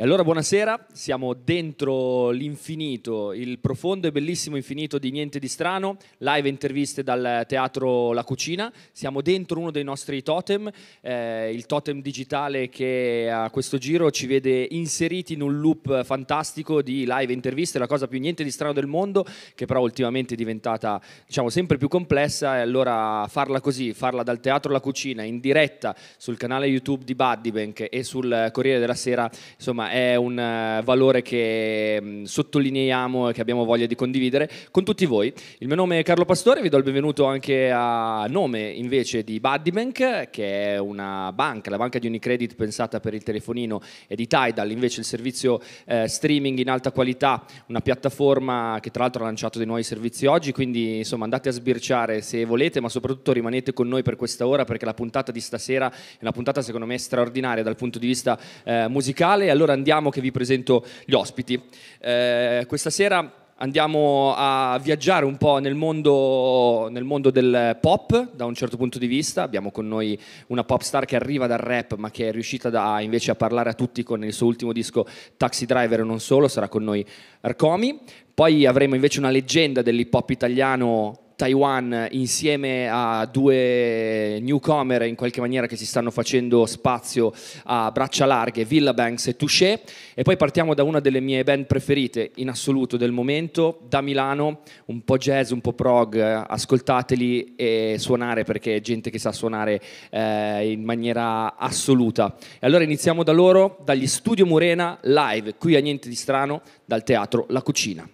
E allora buonasera, siamo dentro l'infinito, il profondo e bellissimo infinito di Niente di Strano, live interviste dal teatro La Cucina. Siamo dentro uno dei nostri totem, il totem digitale che a questo giro ci vede inseriti in un loop fantastico di live interviste, la cosa più Niente di Strano del mondo, che però ultimamente è diventata, diciamo, sempre più complessa, e allora farla così, farla dal teatro La Cucina in diretta sul canale YouTube di Buddybank e sul Corriere della Sera, insomma è un valore che sottolineiamo e che abbiamo voglia di condividere con tutti voi. Il mio nome è Carlo Pastore, vi do il benvenuto anche a nome invece di Buddybank, che è una banca, la banca di Unicredit pensata per il telefonino, e di Tidal invece il servizio streaming in alta qualità, una piattaforma che tra l'altro ha lanciato dei nuovi servizi oggi, quindi insomma andate a sbirciare se volete, ma soprattutto rimanete con noi per questa ora, perché la puntata di stasera è una puntata secondo me straordinaria dal punto di vista musicale. Allora andiamo che vi presento gli ospiti. Questa sera andiamo a viaggiare un po' nel mondo del pop, da un certo punto di vista. Abbiamo con noi una pop star che arriva dal rap, ma che è riuscita invece a parlare a tutti con il suo ultimo disco Taxi Driver e non solo. Sarà con noi Arcomi. Poi avremo invece una leggenda dell'hip hop italiano, Taiwan, insieme a due newcomer in qualche maniera che si stanno facendo spazio a braccia larghe, Villabanks e Touché. E poi partiamo da una delle mie band preferite in assoluto del momento, da Milano, un po' jazz, un po' prog, ascoltateli e suonare, perché è gente che sa suonare in maniera assoluta. E allora iniziamo da loro, dagli Studio Murena, live qui a Niente di Strano, dal teatro La Cucina.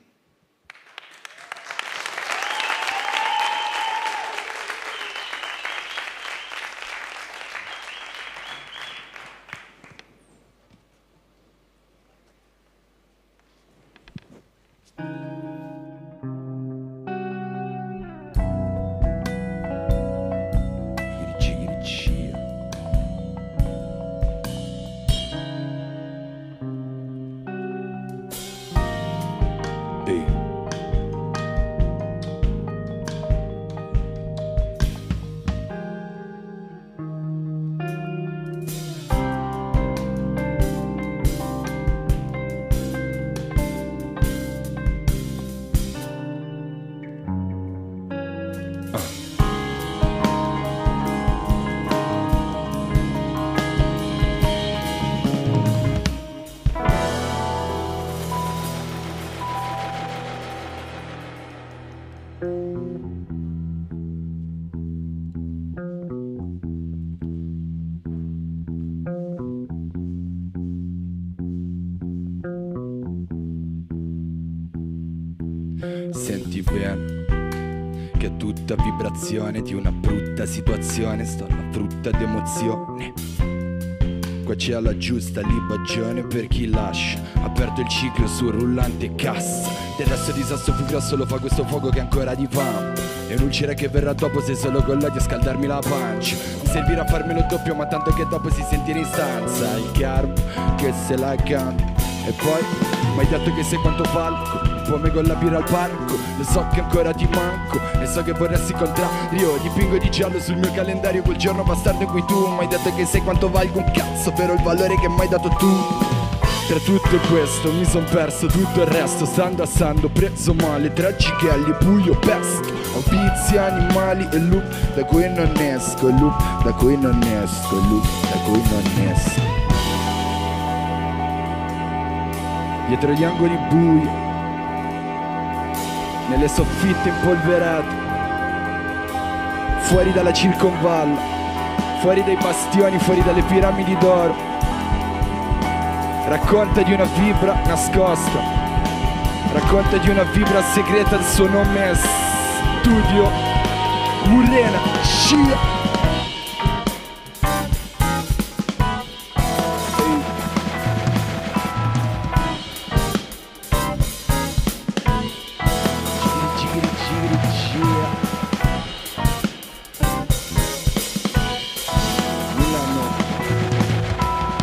Senti bene che è tutta vibrazione di una brutta situazione, sto alla frutta d'emozione. Qua c'è la giusta libagione per chi lascia aperto il ciclo sul rullante cassa. Del resto di sasso più grosso lo fa questo fuoco che ancora di fame, e un'ulcera che verrà dopo se solo con l'odio a scaldarmi la pancia. Mi servirà a farmelo doppio ma tanto che dopo si sentirà in stanza il karma che se la canta. E poi m'hai detto che sei quanto falco, come con la birra al parco. Lo so che ancora ti manco e so che vorresti contrario. Dipingo di giallo sul mio calendario quel giorno bastardo in cui tu m'hai detto che sei quanto valgo un cazzo, però il valore che m'hai dato tu. Tra tutto questo mi son perso tutto il resto, stando assando, preso male, tragiche agli buio, pesto. Ho vizi, animali e loop da cui non esco, loop da cui non esco, loop da cui non esco. Dietro gli angoli bui, nelle soffitte impolverate, fuori dalla circonvalla, fuori dai bastioni, fuori dalle piramidi d'oro. Racconta di una fibra nascosta, racconta di una fibra segreta, il suo nome è Studio Murena Scia.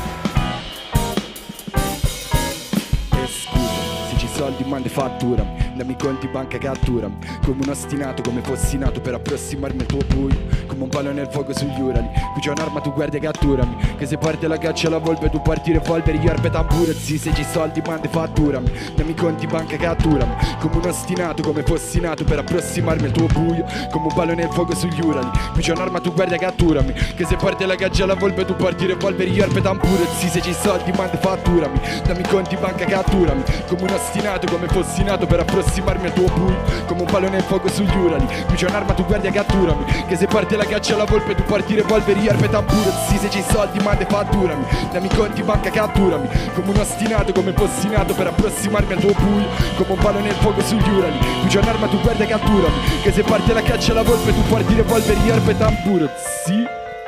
Fatturami, dammi conti banca, catturami come un ostinato, come fossi nato per approssimarmi al tuo buio, come un palo nel fuoco sugli Urali. Qui c'è un'arma, tu guardi e catturami, che se parte la caccia alla volpe tu parti revolvere, io arpe tamburo, zi, se ci soldi mandi fatturami, dammi conti banca, catturami come un ostinato, come fossi nato per approssimarmi al tuo buio, come un palo nel fuoco sugli Urali. Qui c'è un'arma, tu guardi e catturami, che se parte la caccia alla volpe tu parti revolvere, io arpe tamburo, zi, se ci soldi mandi fatturami, dammi conti banca, catturami come un ostinato, come fossi nato per approssimarmi al tuo buio, come un palo nel fuoco sugli Urali. Qui c'è un'arma, tu guardi e catturami, che se parte la caccia alla volpe tu parti revolvere, io arpe tamburo, zi, se ci soldi mandi fatturami, dammi conti banca, catturami come un ostinato, come fossi nato per approssimarmi al tuo buio, come un palo nel fuoco sugli Urali. Qui c'è un'arma, tu guardi e catturami, che se parte la caccia alla volpe tu parti revolvere, io arpe tamburo, zi.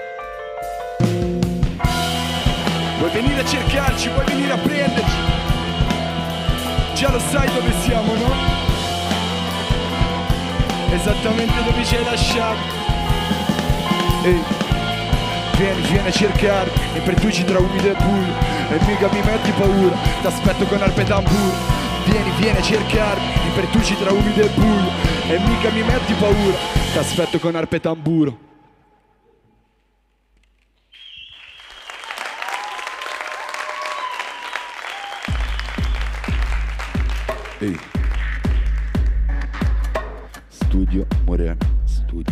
Vuoi venire a cercarci, vuoi venire a prenderci? Già lo sai dove siamo, no? Esattamente dove ci hai lasciato. Ehi, vieni a cercarmi, e per tu ci tra umido e buio, e mica mi metti paura, t'aspetto con arpe e tamburo. Vieni a cercarmi, e per tu ci tra umido e buio, e mica mi metti paura, t'aspetto con arpe e tamburo. Ehi. Studio Moreno, studio.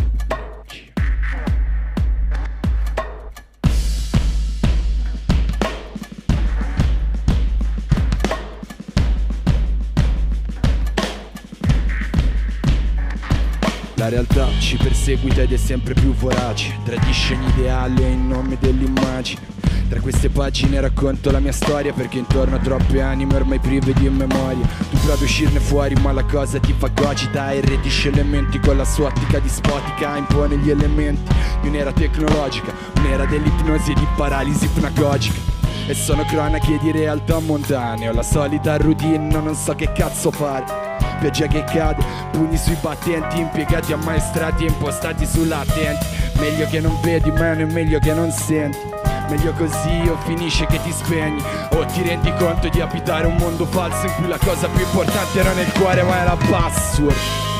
La realtà ci perseguita ed è sempre più vorace, tradisce ogni ideale in nome dell'immagine. Tra queste pagine racconto la mia storia, perché intorno a troppe anime ormai prive di memoria. Tu provi a uscirne fuori ma la cosa ti fagocita, e irretisce elementi con la sua ottica dispotica, impone gli elementi di un'era tecnologica, un'era dell'ipnosi e di paralisi ipnagogica. E sono cronache di realtà montane, ho la solita routine, non so che cazzo fare. Pioggia che cade, pugni sui battenti, impiegati ammaestrati e impostati sull'attenti. Meglio che non vedi meno e meglio che non senti. Meglio così o finisce che ti spegni, o ti rendi conto di abitare un mondo falso in cui la cosa più importante non è il cuore ma è la password.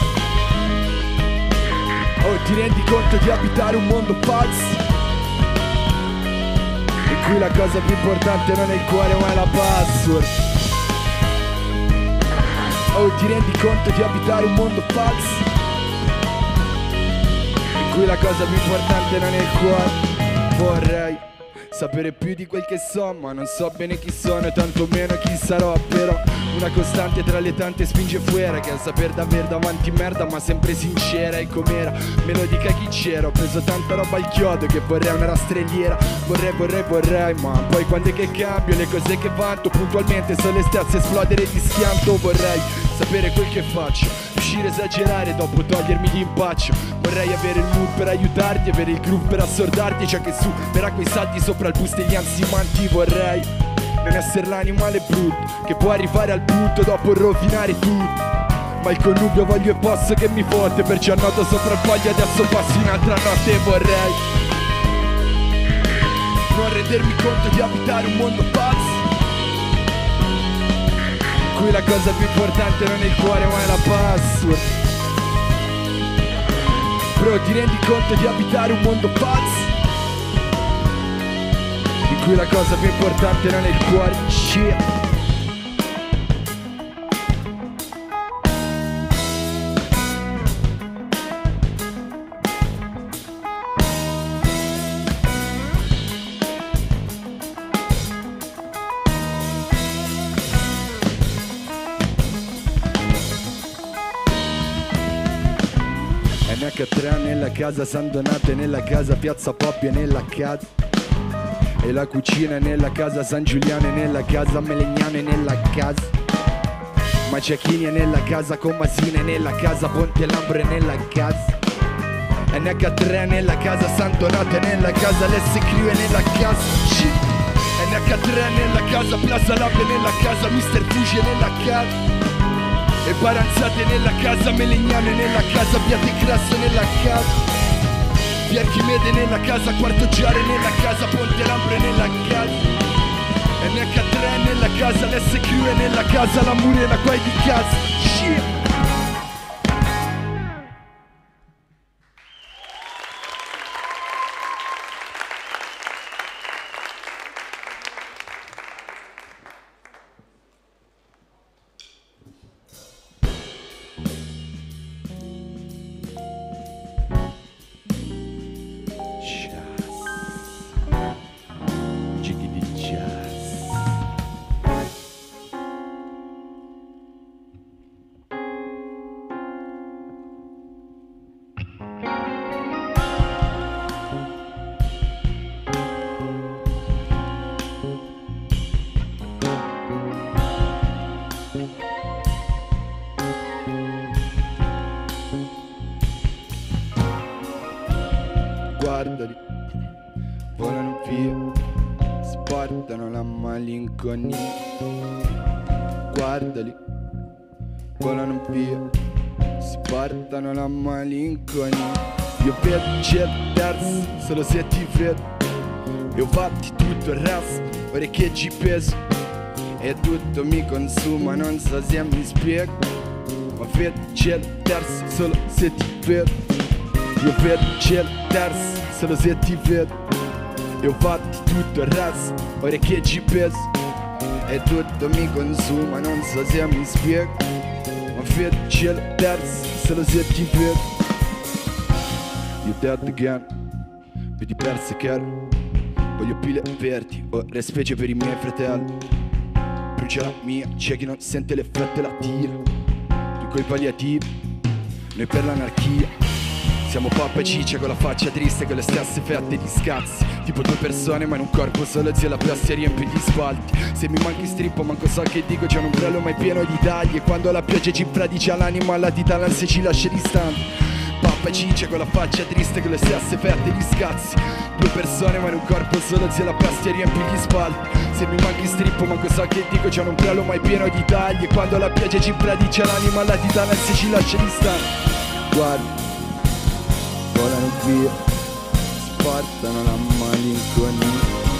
O ti rendi conto di abitare un mondo falso in cui la cosa più importante non è il cuore ma è la password. O ti rendi conto di abitare un mondo falso in cui la cosa più importante non è il cuore. Vorrei sapere più di quel che so, ma non so bene chi sono e tanto meno chi sarò. Però una costante tra le tante spinge fuori, che è il saper d'aver davanti merda ma sempre sincera. E com'era, me lo dica chi c'era. Ho preso tanta roba al chiodo che vorrei una rastrelliera. Vorrei, ma poi quando è che cambio le cose che vanto puntualmente sono le stesse, esplodere di schianto. Vorrei sapere quel che faccio, riuscire a esagerare dopo togliermi d'impaccio. Vorrei avere il mood per aiutarti, avere il groove per assordarti, ciò che supera quei salti sopra il bus degli ansimanti. Vorrei non essere l'animale brutto che può arrivare al punto dopo rovinare tutto, ma il connubio voglio e posso che mi fotte, perciò annoto sopra il foglio, adesso passo un'altra notte. Vorrei non rendermi conto di abitare un mondo pazzo in cui la cosa più importante non è il cuore ma è la password. Però ti rendi conto di abitare un mondo pazzo in cui la cosa più importante non è il cuore. Shit. NH3 nella casa San Donato e nella casa Piazza Poppia e nella casa, e la cucina è nella casa San Giuliano e nella casa Melegnano e nella casa Maciachini è nella casa Commasina e nella casa Ponte Lambro e nella casa NH3 nella casa San Donato e nella casa Alessia Crew e nella casa NH3 nella casa Plaza Lab e nella casa Mr. Fuji e nella casa, e Baranzate nella casa Melegnano e nella casa Via De Grasso nella casa, Via Archimede nella casa Quarto Giare nella casa Ponte Lambro e nella casa NH3 nella casa l'SQ e nella casa La Murena qua è di casa. Shit. guardali, volano via, sportano la malinconia. Guardali, volano via, si portano la malinconia. Io vedo cielo terzo, solo se ti vedo. Io fatti tutto il resto, orecchie ci peso. E tutto mi consuma, non so se mi spiego. Ma vedo cielo terzo, solo se ti vedo. Io vedo cielo terzo, solo se ti vedo. Io fatti tutto il resto, orecchie ci peso. E tutto mi consuma, non so se mi spiego. Ma vedo cielo terzo, solo se ti vedo. You dead again, vedi perse che voglio pile verdi, ora specie per i miei fratelli. Brucia la mia, c'è chi non sente l'effetto e la tira. Tu coi palliativi, noi per l'anarchia. Siamo pappa e ciccia con la faccia triste, con le stesse fette di scazzi. Tipo due persone ma in un corpo solo, zio la plastia riempie gli spalti. Se mi manchi strippo manco so che dico, c'è un ombrello ma è pieno di tagli. E quando la pioggia ci infradicia l'anima, la titana se ci lascia distanti. Pappa e ciccia con la faccia triste, con le stesse fette di scazzi. Due persone ma in un corpo solo, zio la plastia riempie gli spalti. Se mi manchi strippo manco so che dico, c'è un ombrello ma è pieno di tagli. E quando la pioggia ci infradicia l'anima, la titana se ci lascia distanti. Guarda, volano via, portano la malinconia.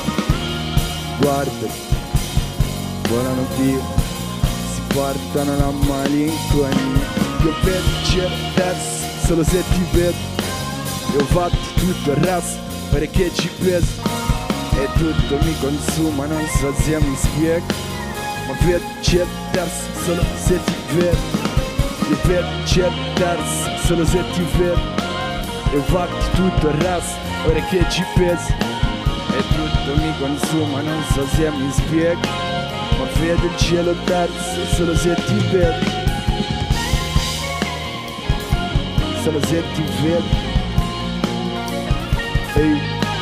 Guarda, volano via, si portano la malinconia. Io vedo cielo terzo, solo se ti vedo. Io ho fatto tutto il resto, perché ci peso. E tutto mi consuma, non so se mi spiego. Ma vedo cielo terzo, solo se ti vedo. Io vedo cielo terzo, solo se ti vedo. E ho fatto tutto il resto, ora che ci peso. E tutto mi consuma, non so se mi spiego. Ma vedo il cielo terzo, solo se ti vedo. Solo se ti vedo. Ehi.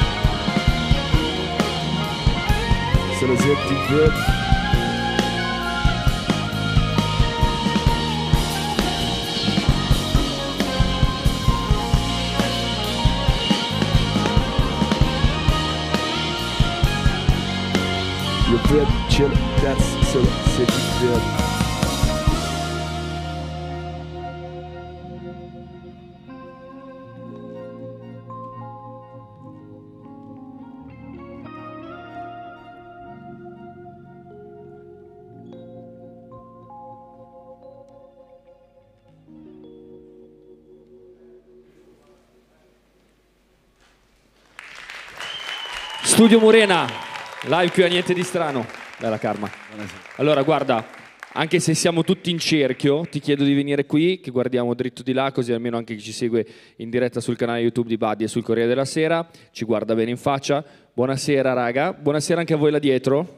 Solo se ti vedo. Io vedo il cielo terzo, solo se ti vedo. Studio Murena, live qui a Niente di Strano. Bella Karma. Buonasera. Allora, guarda, anche se siamo tutti in cerchio, ti chiedo di venire qui, che guardiamo dritto di là, così almeno anche chi ci segue in diretta sul canale YouTube di Buddy e sul Corriere della Sera ci guarda bene in faccia. Buonasera, raga. Buonasera anche a voi là dietro.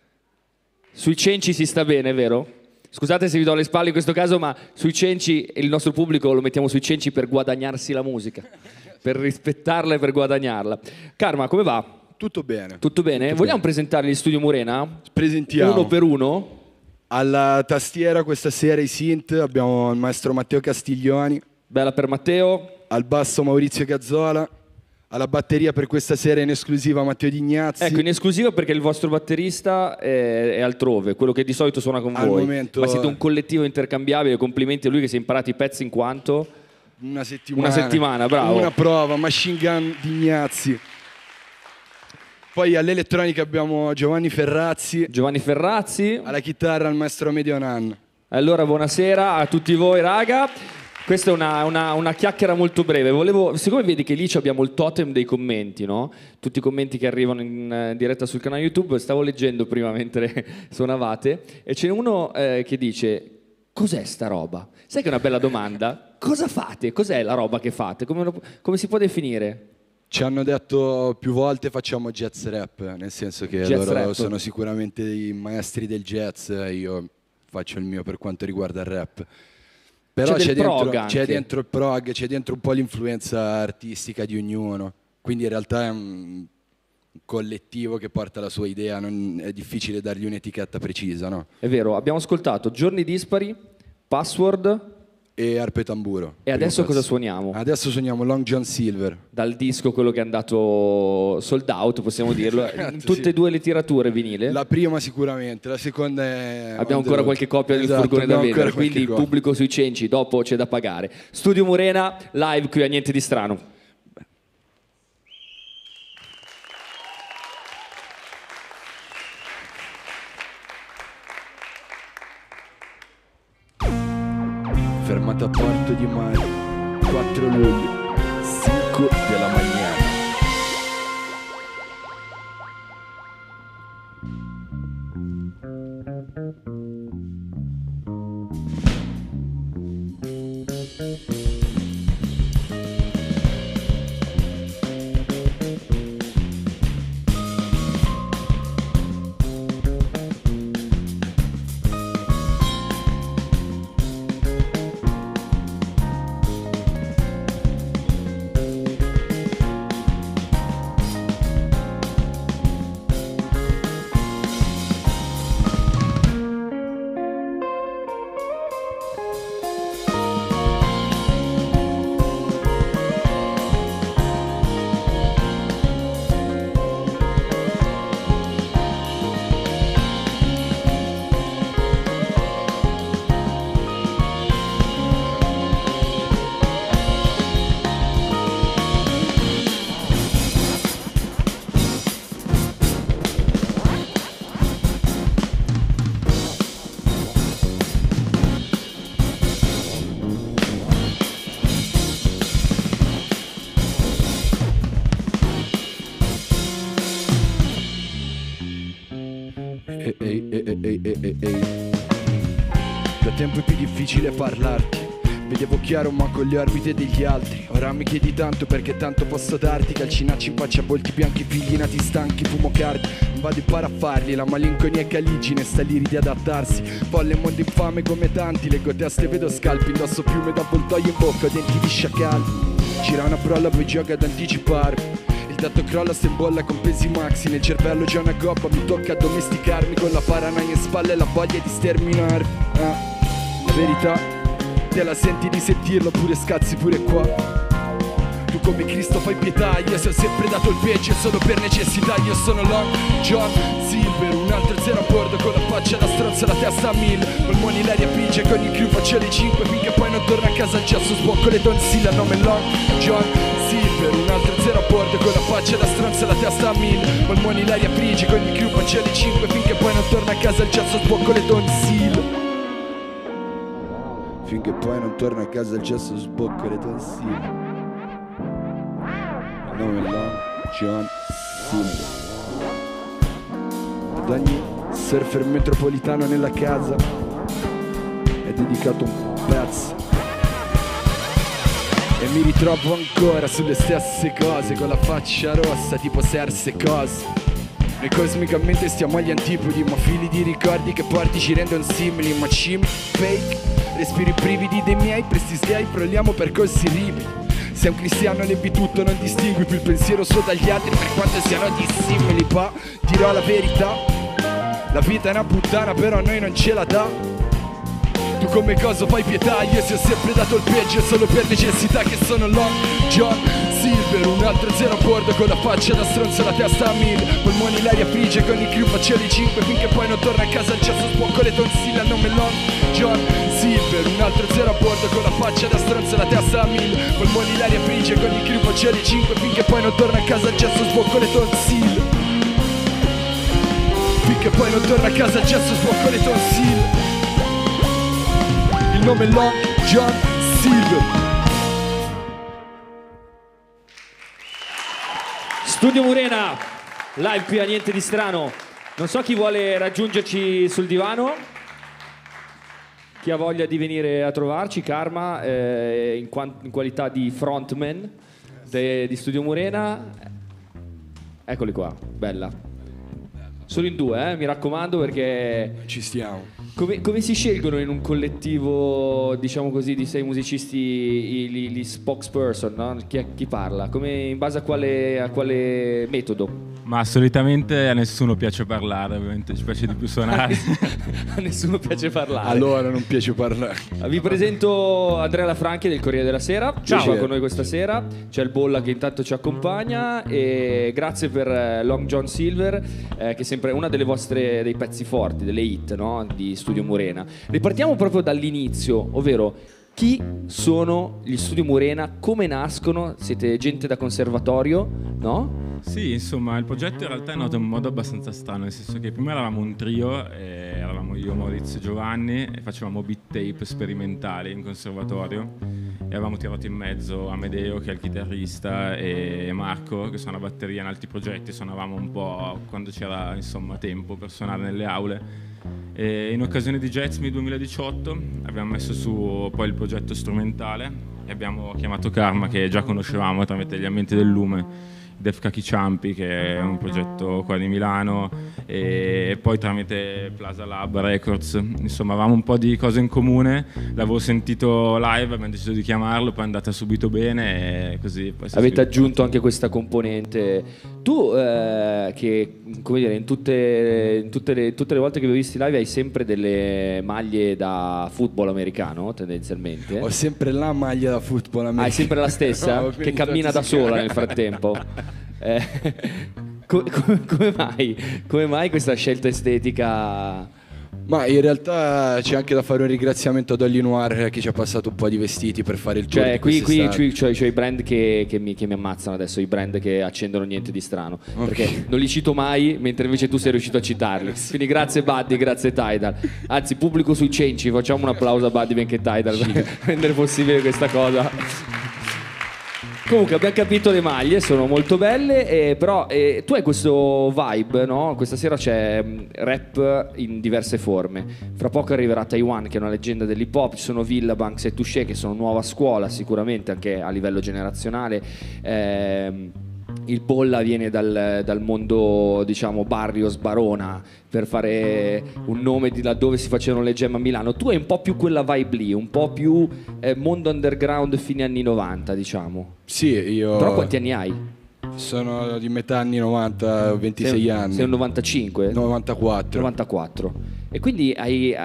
Sui cenci si sta bene, vero? Scusate se vi do le spalle in questo caso, ma sui cenci, il nostro pubblico lo mettiamo sui cenci per guadagnarsi la musica, per rispettarla e per guadagnarla. Karma, come va? Tutto bene. Tutto bene? Tutto Vogliamo bene. presentare gli Studio Murena? Presentiamo. Uno per uno? Alla tastiera questa sera i synth abbiamo il maestro Matteo Castiglioni, Bella per Matteo. al basso Maurizio Gazzola, alla batteria per questa sera in esclusiva Matteo Dignazzi. Ecco, in esclusiva perché il vostro batterista è altrove, quello che di solito suona con Al voi. momento- Ma siete un collettivo intercambiabile, complimenti a lui che si è imparato i pezzi in quanto? Una settimana. Una settimana, bravo. Una prova, Machine Gun Dignazzi. Poi all'elettronica abbiamo Giovanni Ferrazzi, Giovanni Ferrazzi. alla chitarra il maestro Medionan. Allora, buonasera a tutti voi, raga. Questa è una chiacchiera molto breve. Siccome vedi che lì abbiamo il totem dei commenti, no? Tutti i commenti che arrivano in diretta sul canale YouTube, stavo leggendo prima mentre suonavate, e ce n'è uno che dice: cos'è sta roba? Sai che è una bella domanda? Cosa fate? Cos'è la roba che fate? Come si può definire? Ci hanno detto più volte facciamo jazz rap, nel senso che Jazz loro rap. sono sicuramente i maestri del jazz, io faccio il mio per quanto riguarda il rap. Però C'è del prog c'è anche. dentro il prog, c'è dentro un po' l'influenza artistica di ognuno, quindi in realtà è un collettivo che porta la sua idea, non è difficile dargli un'etichetta precisa, no? È vero, abbiamo ascoltato Giorni Dispari, Password, e arpa e tamburo. E adesso Primo cosa pezzo. suoniamo? Adesso suoniamo Long John Silver. Dal disco, quello che è andato sold out, possiamo dirlo. In tutte Sì. e due le tirature vinile. La prima sicuramente, la seconda è... Abbiamo ancora qualche copia nel furgone da vendere, quindi il pubblico sui cenci dopo c'è da pagare. Studio Murena, live qui a Niente di Strano. Fermata a Porto di Mare, 4 luglio, 5 della mañana. Da tempo è più difficile parlarti. Vedevo chiaro ma con le orbite degli altri. Ora mi chiedi tanto perché tanto posso darti. Calcinacci in faccia, volti bianchi, figli nati stanchi, fumo cardi. Non vado in parafarli, la malinconia è caligine, sta lì di adattarsi. Folle mondo infame come tanti, leggo teste, vedo scalpi. Indosso piume d'avvoltoio in bocca, denti di sciacalli. Gira una prolla, poi gioca ad anticipare. Il dato crolla, se in bolla con pesi maxi. Nel cervello c'è una gobba, mi tocca addomesticarmi. Con la paranoia in spalle e la voglia di sterminarmi. La verità, te la senti di sentirlo, pure scazzi pure qua. Tu come Cristo fai pietà, io se ho sempre dato il peggio solo per necessità. Io sono Long John Silver, un altro zero a bordo con la faccia da stronzo, la testa a 1000. Polmoni l'aria pigia, con il crew faccio le 5 finché poi non torno a casa al gesso, sbocco le tonsille, al nome Long John Silver, un altro zero a bordo con la faccia da stronzo, la testa a 1000. Polmoni l'aria pigia, con il crew faccio le 5 finché poi non torno a casa al gesso, sbocco le tonsille. Finché poi non torno a casa al gesso, sbocco le tonsille. Il nome è Long John Silver. Ad ogni surfer metropolitano nella casa è dedicato un pezzo. E mi ritrovo ancora sulle stesse cose, con la faccia rossa tipo Serse cose. Noi cosmicamente stiamo agli antipodi, ma fili di ricordi che porti ci rendono simili. Ma cimi, fake, respiri brividi dei miei, presti sgay, froliamo percorsi ripidi. Sei un cristiano, levi tutto, non distingui più il pensiero suo dagli altri, per quanto siano dissimili. Pa, dirò la verità, la vita è una puttana, però a noi non ce la dà. Tu come cosa fai pietà, io se ho sempre dato il peggio solo per necessità. Che sono Long John Silver, un altro zero a bordo con la faccia da stronzo, la testa a 1000. Polmoni l'aria frigia, con il crew faccio le 5 finché poi non torno a casa al cesso, sbocco le tonsille, al nome Long John Silver, un altro zero a bordo con la faccia da stronzo, la testa a 1000. Polmoni l'aria frigia, con il crew faccio le 5 finché poi non torno a casa al cesso, sbocco le tonsille. Finché poi non torno a casa al cesso, sbocco le tonsille. Il nome è Long John Silver. Studio Murena, live qui a Niente di Strano. Non so chi vuole raggiungerci sul divano, chi ha voglia di venire a trovarci, Karma, in qualità di frontman di Studio Murena. Eccoli qua, bella. Solo in due, mi raccomando, perché Ci stiamo. come si scelgono in un collettivo, diciamo così, di 6 musicisti gli spokesperson, no? Chi parla? In base a quale metodo? Ma solitamente a nessuno piace parlare, ovviamente ci piace di più suonare. A nessuno piace parlare. Allora non piace parlare. Vi presento Andrea Lafranchi del Corriere della Sera. Ciao. Qua con noi questa sera. C'è il Bolla che intanto ci accompagna. E grazie per Long John Silver, che è sempre una delle vostre dei pezzi forti, delle hit, no? Di Studio Murena. Ripartiamo proprio dall'inizio, ovvero chi sono gli Studio Murena, come nascono? Siete gente da conservatorio, no? Sì, insomma, il progetto in realtà è nato in un modo abbastanza strano, nel senso che prima eravamo un trio, eravamo io, Maurizio e Giovanni, e facevamo beat tape sperimentali in conservatorio, e avevamo tirato in mezzo Amedeo, che è il chitarrista, e Marco, che suona batteria in altri progetti. Suonavamo un po' quando c'era, insomma, tempo per suonare nelle aule. E in occasione di Jazzme 2018 abbiamo messo su poi il progetto strumentale e abbiamo chiamato Karma, che già conoscevamo tramite gli Ambienti del Lume, Def Kaki Ciampi, che è un progetto qua di Milano, e poi tramite Plaza Lab Records. Insomma, avevamo un po' di cose in comune, l'avevo sentito live, abbiamo deciso di chiamarlo, poi è andata subito bene e così poi avete aggiunto anche questa componente. Tu che, come dire, in tutte le volte che vi ho visti live hai sempre delle maglie da football americano, tendenzialmente. Ho sempre la maglia da football americano. Hai sempre la stessa? No, che cammina da sola nel frattempo. Come mai questa scelta estetica? Ma in realtà c'è anche da fare un ringraziamento ad Olly Noir, che ci ha passato un po' di vestiti per fare il tour. Cioè, qui c'ho i brand che mi ammazzano adesso, i brand che accendono niente di strano. Okay. Perché non li cito mai, mentre invece tu sei riuscito a citarli. Quindi grazie Buddy, grazie Tidal. Anzi, pubblico sui cenci, facciamo un applauso a Buddy benché Tidal per rendere possibile questa cosa. Comunque abbiamo capito, le maglie sono molto belle, però tu hai questo vibe, no? Questa sera c'è rap in diverse forme. Fra poco arriverà Taiwan, che è una leggenda dell'hip hop, ci sono Villabanks e Touché, che sono nuova scuola sicuramente anche a livello generazionale. Il Bolla viene dal mondo, diciamo, barrio Sbarona, per fare un nome di laddove si facevano le jam a Milano. Tu hai un po' più quella vibe lì, un po' più mondo underground fine anni 90, diciamo. Sì, io... Però quanti anni hai? Sono di metà anni 90, 26 anni. Sei un 95? 94. 94. E quindi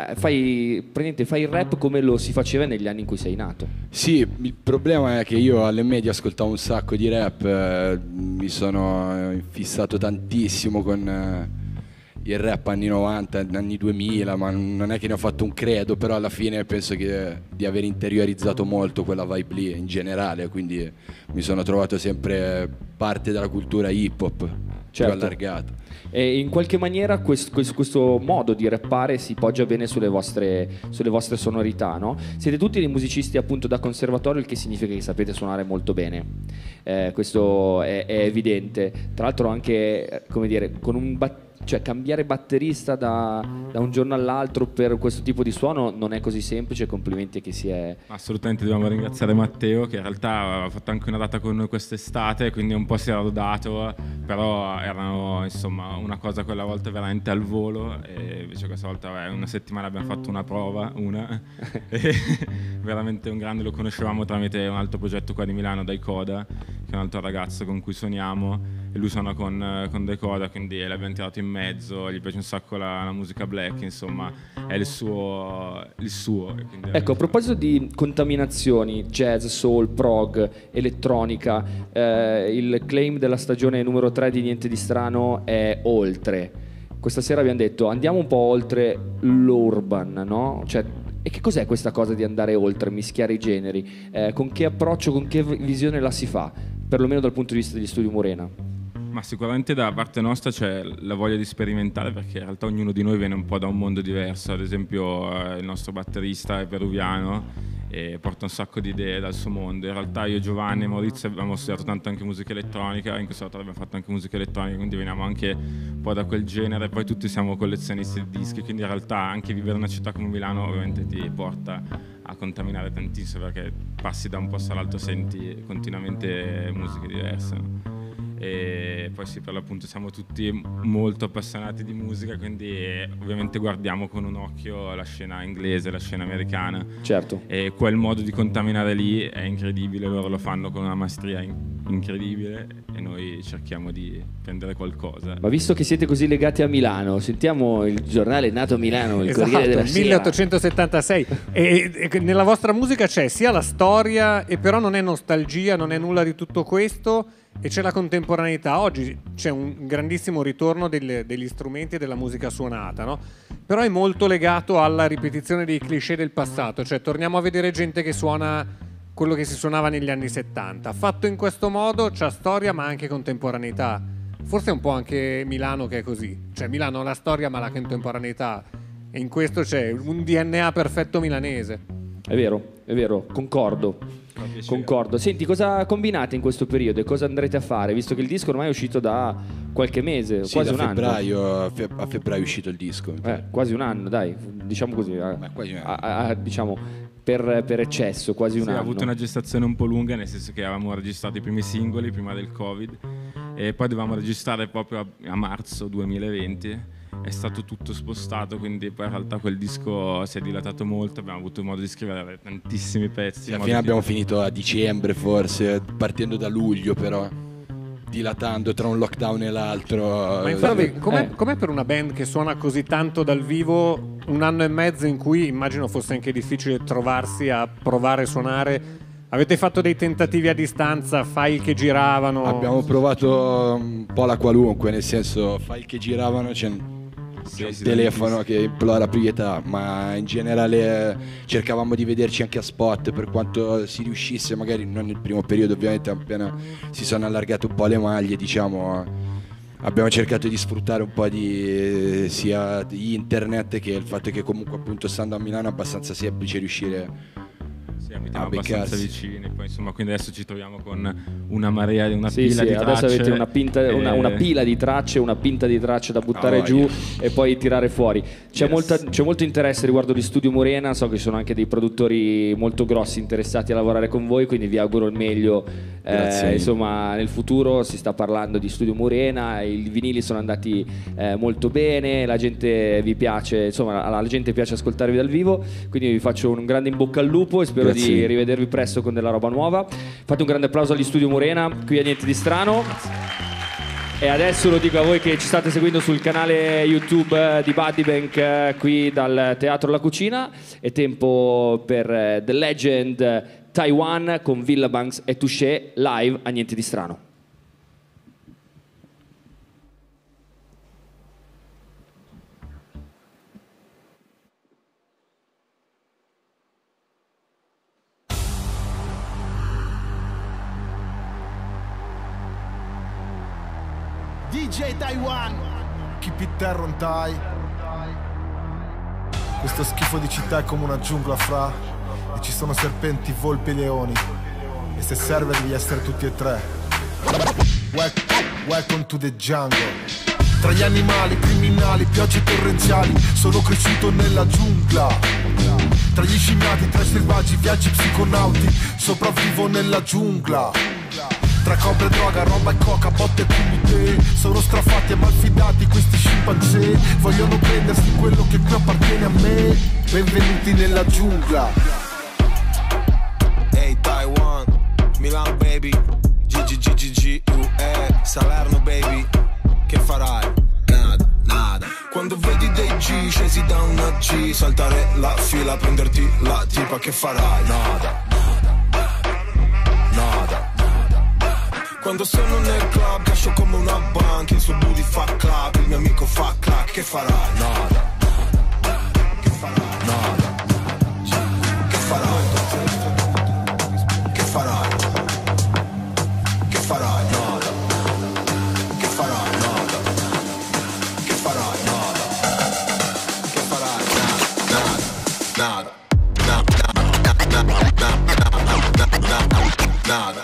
fai il rap come lo si faceva negli anni in cui sei nato. Sì, il problema è che io alle medie ascoltavo un sacco di rap, mi sono fissato tantissimo con il rap anni 90, anni 2000, ma non è che ne ho fatto un credo, però alla fine penso di aver interiorizzato molto quella vibe lì in generale, quindi mi sono trovato sempre parte della cultura hip hop, certo, più allargata. E in qualche maniera questo modo di rappare si poggia bene sulle vostre sonorità, no? Siete tutti dei musicisti appunto da conservatorio, il che significa che sapete suonare molto bene. Questo è evidente. Tra l'altro anche, come dire, con cioè cambiare batterista da un giorno all'altro per questo tipo di suono non è così semplice. Complimenti a chi si è... Assolutamente, dobbiamo ringraziare Matteo, che in realtà ha fatto anche una data con noi quest'estate, quindi un po' si era rodato, però erano, insomma, una cosa quella volta veramente al volo, e invece questa volta una settimana abbiamo fatto una prova, e veramente un grande. Lo conoscevamo tramite un altro progetto qua di Milano, Dai Coda, che è un altro ragazzo con cui suoniamo, e lui suona con Dai Coda, quindi l'abbiamo tirato in mezzo, gli piace un sacco la musica black, insomma è il suo. Ecco, a proposito di contaminazioni, jazz, soul, prog, elettronica, il claim della stagione numero 3 di Niente di Strano è oltre. Questa sera abbiamo detto andiamo un po' oltre l'urban, no? Cioè, e che cos'è questa cosa di andare oltre, mischiare i generi? Con che approccio, con che visione la si fa, perlomeno dal punto di vista degli Studio Murena? Ma sicuramente da parte nostra c'è la voglia di sperimentare, perché in realtà ognuno di noi viene un po' da un mondo diverso. Ad esempio il nostro batterista è peruviano e porta un sacco di idee dal suo mondo. In realtà io, Giovanni e Maurizio abbiamo studiato tanto anche musica elettronica, in questa volta abbiamo fatto anche musica elettronica, quindi veniamo anche un po' da quel genere. Poi tutti siamo collezionisti di dischi, quindi in realtà anche vivere in una città come Milano ovviamente ti porta a contaminare tantissimo, perché passi da un posto all'altro, senti continuamente musiche diverse, no? E poi sì, per l'appunto siamo tutti molto appassionati di musica, quindi ovviamente guardiamo con un occhio la scena inglese, la scena americana. Certo. E quel modo di contaminare lì è incredibile, loro lo fanno con una maestria incredibile e noi cerchiamo di prendere qualcosa. Ma visto che siete così legati a Milano, sentiamo il giornale nato a Milano, il Corriere della Sera. 1876. E nella vostra musica c'è sia la storia, e però non è nostalgia, non è nulla di tutto questo, e c'è la contemporaneità. Oggi c'è un grandissimo ritorno degli strumenti e della musica suonata, no? Però è molto legato alla ripetizione dei cliché del passato, cioè torniamo a vedere gente che suona quello che si suonava negli anni 70. Fatto in questo modo c'ha storia ma anche contemporaneità. Forse è un po' anche Milano che è così, cioè Milano ha la storia ma la contemporaneità, e in questo c'è un DNA perfetto milanese. È vero, concordo. Senti, cosa combinate in questo periodo e cosa andrete a fare, visto che il disco ormai è uscito da qualche mese, Sì, quasi da un febbraio, anno. a febbraio è uscito il disco. Quasi un anno, dai, diciamo così. Quasi un anno. Diciamo per eccesso, quasi un anno. Ha avuto una gestazione un po' lunga, nel senso che avevamo registrato i primi singoli prima del Covid e poi dovevamo registrare proprio a marzo 2020. È stato tutto spostato, quindi poi in realtà quel disco si è dilatato molto, abbiamo avuto modo di scrivere tantissimi pezzi. Sì, alla fine abbiamo finito a dicembre forse, partendo da luglio però, dilatando tra un lockdown e l'altro. Ma infatti com'è per una band che suona così tanto dal vivo, un anno e mezzo in cui immagino fosse anche difficile trovarsi a provare a suonare? Avete fatto dei tentativi a distanza, file che giravano? Abbiamo provato un po' la qualunque, nel senso file che giravano, c'è un telefono che implora pietà, ma in generale cercavamo di vederci anche a spot per quanto si riuscisse, magari non nel primo periodo, ovviamente appena si sono allargate un po' le maglie, diciamo, abbiamo cercato di sfruttare un po' di sia di internet che il fatto che comunque appunto stando a Milano è abbastanza semplice riuscire abitiamo abbastanza vicini, poi insomma, quindi adesso ci troviamo con una marea, una sì, pila di tracce. Adesso avete una pila di tracce, una pinta di tracce da buttare giù e poi tirare fuori. C'è molto interesse riguardo di Studio Murena, so che ci sono anche dei produttori molto grossi interessati a lavorare con voi, quindi vi auguro il meglio. Insomma, nel futuro si sta parlando di Studio Murena, i vinili sono andati molto bene, la gente vi piace, insomma, alla gente piace ascoltarvi dal vivo, quindi vi faccio un grande in bocca al lupo e spero di rivedervi presto con della roba nuova. Fate un grande applauso agli Studio Murena qui a Niente di Strano. E adesso lo dico a voi che ci state seguendo sul canale YouTube di Buddy Bank qui dal Teatro La Cucina. È tempo per The Legend Taiwan con Villabanks e Touché live a Niente di Strano. DJ Taiwan, keep it terror on Thai. Questo schifo di città è come una giungla fra, e ci sono serpenti, volpi e leoni, e se serve devi essere tutti e tre. Welcome to the jungle. Tra gli animali, criminali, piogge torrenziali, sono cresciuto nella giungla. Tra gli scimmiati, tra i selvaggi, viaggi psiconauti, sopravvivo nella giungla. Tra cobre, droga, roba e coca, botte e kumite. Sono strafatti e malfidati questi scimpanzé. Vogliono prendersi quello che qui appartiene a me. Benvenuti nella giungla. Hey Taiwan, Milano baby, Salerno baby, che farai? Nada. Quando vedi dei G scesi da una G, saltare la fila, prenderti la tipa, che farai? Nada. Quando sono nel club cascio come una banca, il suo booty fa clap, il mio amico fa clac, che farai? Nada. Che farai? Nada. Che farai? Che farai? Che farai? Nada. Che farai? Nada. Che farai? Nada. Che farai? Nada. Nada.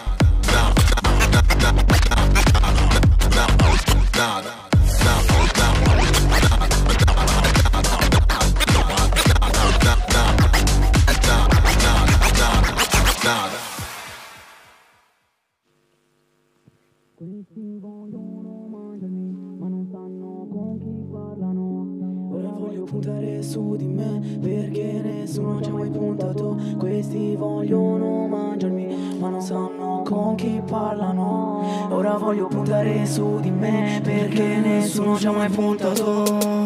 Questi vogliono mangiarmi, ma non sanno con chi parlano. Ora voglio puntare su di me, perché nessuno ci ha mai puntato. Questi vogliono mangiarmi, ma non sanno con chi parlano. Ora voglio puntare su di me perché nessuno ci ha mai puntato.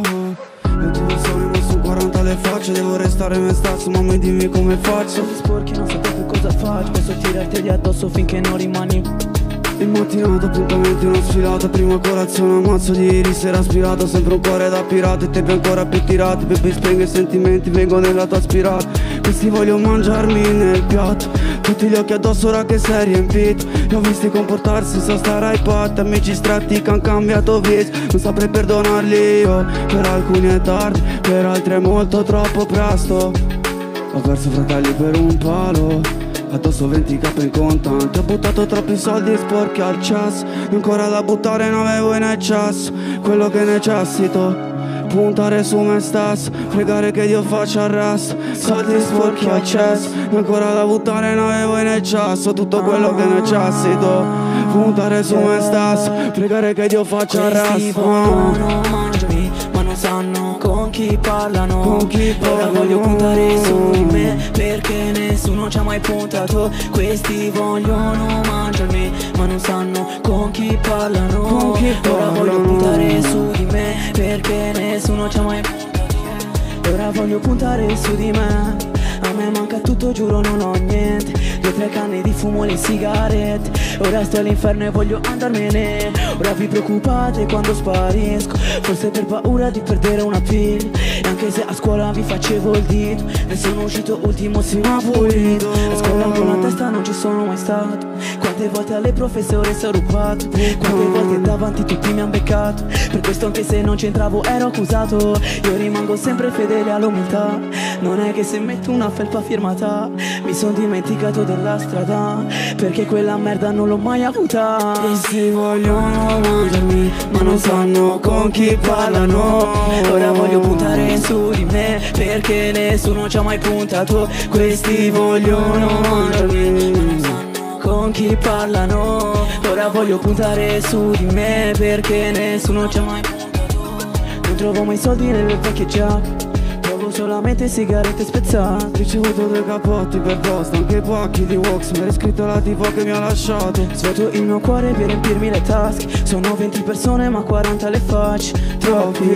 20 persone ma su 40 le facce, devo restare me stesso, mamma dimmi come faccio. Soldi sporchi non so più cosa faccio, posso tirarteli addosso finché non rimani. In mattinata appuntamenti una sfilata, prima colazione un mazzo di ieri sera aspirato, sempre un cuore da pirata e tempi ancora più tirati. Baby spengo i sentimenti, vengo nella tua spirale. Questi voglio mangiarmi nel piatto, tutti gli occhi addosso ora che sei riempito. Li ho visti comportarsi senza stare ai patti, amici stretti che han cambiato vita. Non saprei perdonarli io, per alcuni è tardi, per altri è molto troppo presto. Ho perso fratelli per un palo, addosso 20k in contanti. Ho buttato troppi soldi sporchi al cesso, ancora da buttare ne avevo in eccesso. Quello che necessito, puntare su me stesso, pregare che Dio faccia il resto. Soldi sporchi al cesso, ancora da buttare ne avevo in eccesso. Tutto quello che necessito, puntare su me stesso, pregare che Dio faccia il Questi resto. vogliono mangiarmi ma non sanno con chi parlano. Con chi Ora parlano. voglio puntare su di me perché nessuno ci ha mai puntato. Questi vogliono mangiarmi ma non sanno con chi parlano. Con chi Ora voglio parlano. puntare su di me perché nessuno ci ha mai puntato. Ora voglio puntare su di me. A me manca tutto, giuro non ho niente. 2-3 canne di fumo e le sigarette. Ora sto all'inferno e voglio andarmene. Ora vi preoccupate quando sparisco, forse per paura di perdere una pilla. E anche se a scuola vi facevo il dito, ne sono uscito ultimo sì ma pulito. A scuola con la testa non ci sono mai stato. Quante volte alle professoresse ho rubato, quante volte davanti tutti mi han beccato. Per questo anche se non c'entravo ero accusato. Io rimango sempre fedele all'umiltà. Non è che se metto una felpa firmata mi son dimenticato della strada, perché quella merda non l'ho mai avuta. Questi vogliono mangiarmi ma non sanno con chi parlano. Ora voglio puntare su di me perché nessuno ci ha mai puntato. Questi vogliono mangiarmi ma non sanno con chi parlano. Ora voglio puntare su di me perché nessuno ci ha mai puntato. Non trovo mai soldi nelle vecchie giacche, trovo solamente sigarette spezzate. Ho ricevuto 2 capotti per posta, anche i pacchi di Vox. Mi ha riscritto la tipo che mi ha lasciato. Svuoto il mio cuore per riempirmi le tasche. Sono 20 persone ma 40 le facce. Troppi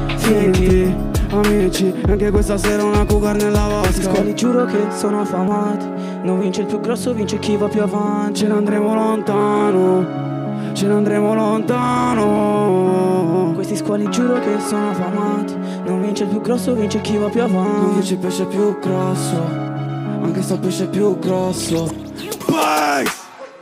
finti amici, anche questa sera una cougar nella Questi vasca. squali giuro che sono affamati. Non vince il più grosso, vince chi va più avanti. Ce ne andremo lontano, ce ne andremo lontano. Questi squali giuro che sono affamati. Non vince il più grosso, vince chi va più Non avanti. vince il pesce più grosso, anche sto pesce più grosso. Bye!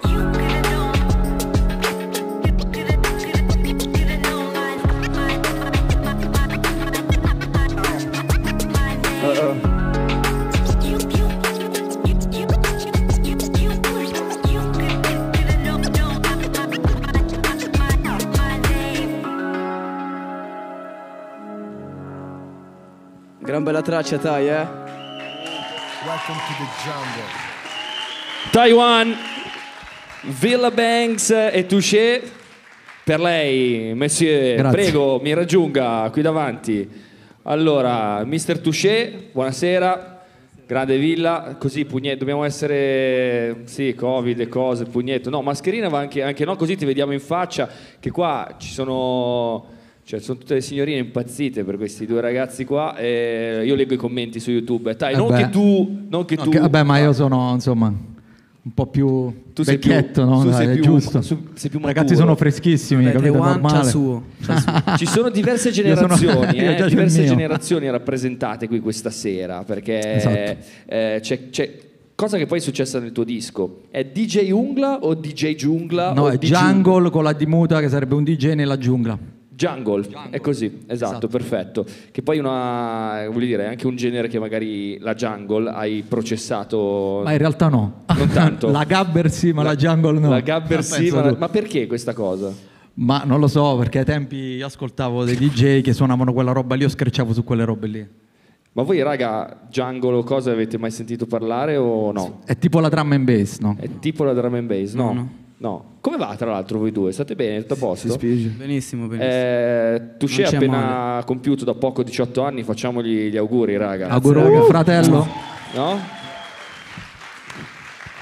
Gran bella traccia, Tai, eh? Welcome to the jungle. Taiwan, Villa Banks e Touché. Per lei, monsieur, Grazie. prego, mi raggiunga qui davanti. Allora, Mr. Touché, buonasera. Grande Villa, così pugnetto, dobbiamo essere, sì, Covid e cose, pugnetto. No, mascherina va anche no, così ti vediamo in faccia, che qua ci sono... Cioè, sono tutte le signorine impazzite per questi 2 ragazzi qua. E io leggo i commenti su YouTube. Dai, non beh. che tu. Vabbè, ma io sono, insomma, un po' più Tu sei più- vecchietto, no? tu Dai, sei è più- giusto. sei più Ragazzi maturo. sono freschissimi, Vabbè, capito? Taiwan c'ha Normale. il suo. Ci sono diverse Io sono- generazioni, io già c'ho il diverse mio. generazioni rappresentate qui questa sera, perché Esatto. c'è cosa che poi è successa nel tuo disco. È DJ Ungla o DJ Giungla? No, o è DJ Jungle con la D muta che sarebbe un DJ nella giungla. Jungle, è così, esatto, perfetto. Che poi voglio dire, è anche un genere che magari la jungle hai processato. Ma in realtà no. Non tanto. La gabber sì, ma la jungle no. La gabber sì, Pensa tu. ma perché questa cosa? Ma non lo so, perché ai tempi ascoltavo dei DJ che suonavano quella roba lì, io scherciavo su quelle robe lì. Ma voi raga, jungle o cosa avete mai sentito parlare o no? È tipo la drum and bass, no? È tipo la drum and bass, no? No. No. Come va tra l'altro voi due? State bene? Tutto a posto? Benissimo, benissimo. Touché Non ha c'è appena compiuto da poco 18 anni, facciamogli gli auguri raga. Auguro fratello. No?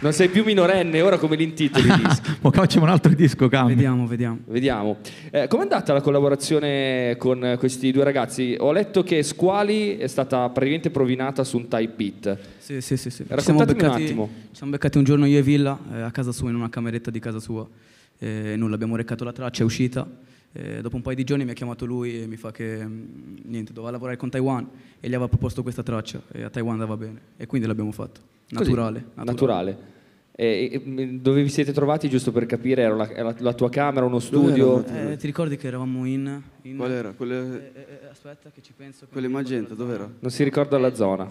Non sei più minorenne, ora come li intitoli i dischi? Ma facciamo un altro disco, Cam. Vediamo. Com'è andata la collaborazione con questi due ragazzi? Ho letto che Squali è stata praticamente provinata su un type beat. Sì. Raccontatemi un attimo. Ci siamo beccati un giorno io e Villa a casa sua, in una cameretta di casa sua. Nulla, abbiamo reccato la traccia, è uscita. Dopo un paio di giorni mi ha chiamato lui e mi fa che niente, doveva lavorare con Taiwan e gli aveva proposto questa traccia e a Taiwan andava bene e quindi l'abbiamo fatto. Naturale. Dove vi siete trovati, giusto per capire? Era la tua camera, uno studio? Ti ricordi che eravamo in... Qual era? aspetta che ci penso. Quelle magenta, dov'era? Non si ricorda la zona.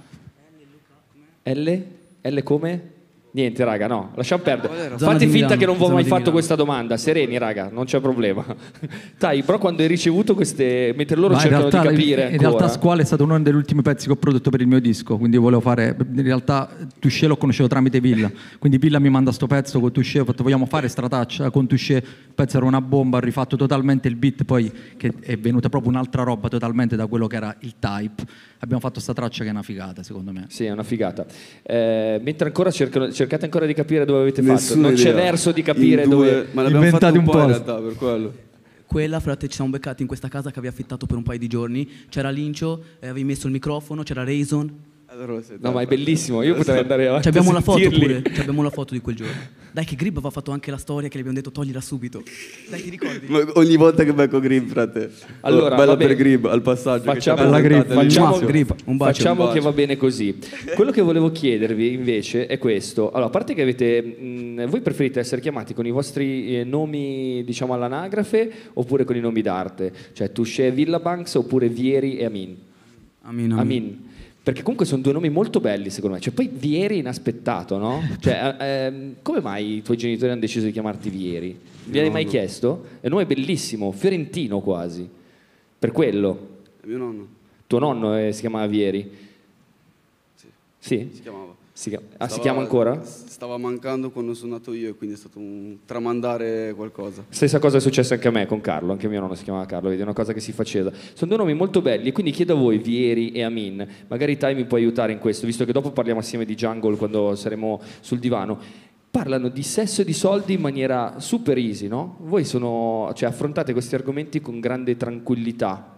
L come? Niente, raga, no, lasciamo perdere. Fate finta che non vi ho mai fatto questa domanda. Sereni, raga, non c'è problema. Dai, però quando hai ricevuto queste... mentre loro cercano di capire in realtà Squale è stato uno degli ultimi pezzi che ho prodotto per il mio disco, quindi volevo fare... In realtà Touché lo conoscevo tramite Villa, quindi Villa mi manda sto pezzo con Touché, ho fatto vogliamo fare sta traccia con Touché, il pezzo era una bomba, ho rifatto totalmente il beat, poi che è venuta proprio un'altra roba totalmente da quello che era il type. Abbiamo fatto sta traccia che è una figata, secondo me. Sì, è una figata. Mentre ancora cercate ancora di capire dove avete fatto. Non c'è verso di capire dove... Ma l'abbiamo fatto un po' in realtà, per quello. Quella, frate, ci siamo beccati in questa casa che avevi affittato per un paio di giorni. C'era Lincio, avevi messo il microfono, c'era Rayson. No, ma è bellissimo, io potrei andare avanti. Abbiamo la foto pure, abbiamo la foto di quel giorno. Dai, che Grib aveva fatto anche la storia che gli abbiamo detto toglila subito. Dai, ti ricordi? Ma ogni volta che becco Grib, frate. Allora, bella per Grib, al passaggio. Facciamo che va bene così. Quello che volevo chiedervi invece è questo. Allora, a parte che avete... voi preferite essere chiamati con i vostri nomi, diciamo, all'anagrafe oppure con i nomi d'arte? Cioè Touché e Villabanks oppure Vieri e Amin? Amin. Perché comunque sono due nomi molto belli, secondo me. Cioè, poi Vieri inaspettato, no? Cioè, come mai i tuoi genitori hanno deciso di chiamarti Vieri? Vi hai mai chiesto? È un nome bellissimo, fiorentino quasi. Per quello. Mio nonno. Tuo nonno si chiamava Vieri? Sì? Si chiamava. Si chiama ancora? Stava mancando quando sono nato io e quindi è stato un tramandare qualcosa. Stessa cosa è successa anche a me con Carlo, anche mio nonno si chiamava Carlo, vedi, è una cosa che si faceva. Sono due nomi molto belli e quindi chiedo a voi, Vieri e Amin, magari Tai mi può aiutare in questo, visto che dopo parliamo assieme di Jungle quando saremo sul divano. Parlano di sesso e di soldi in maniera super easy, no? Voi affrontate questi argomenti con grande tranquillità.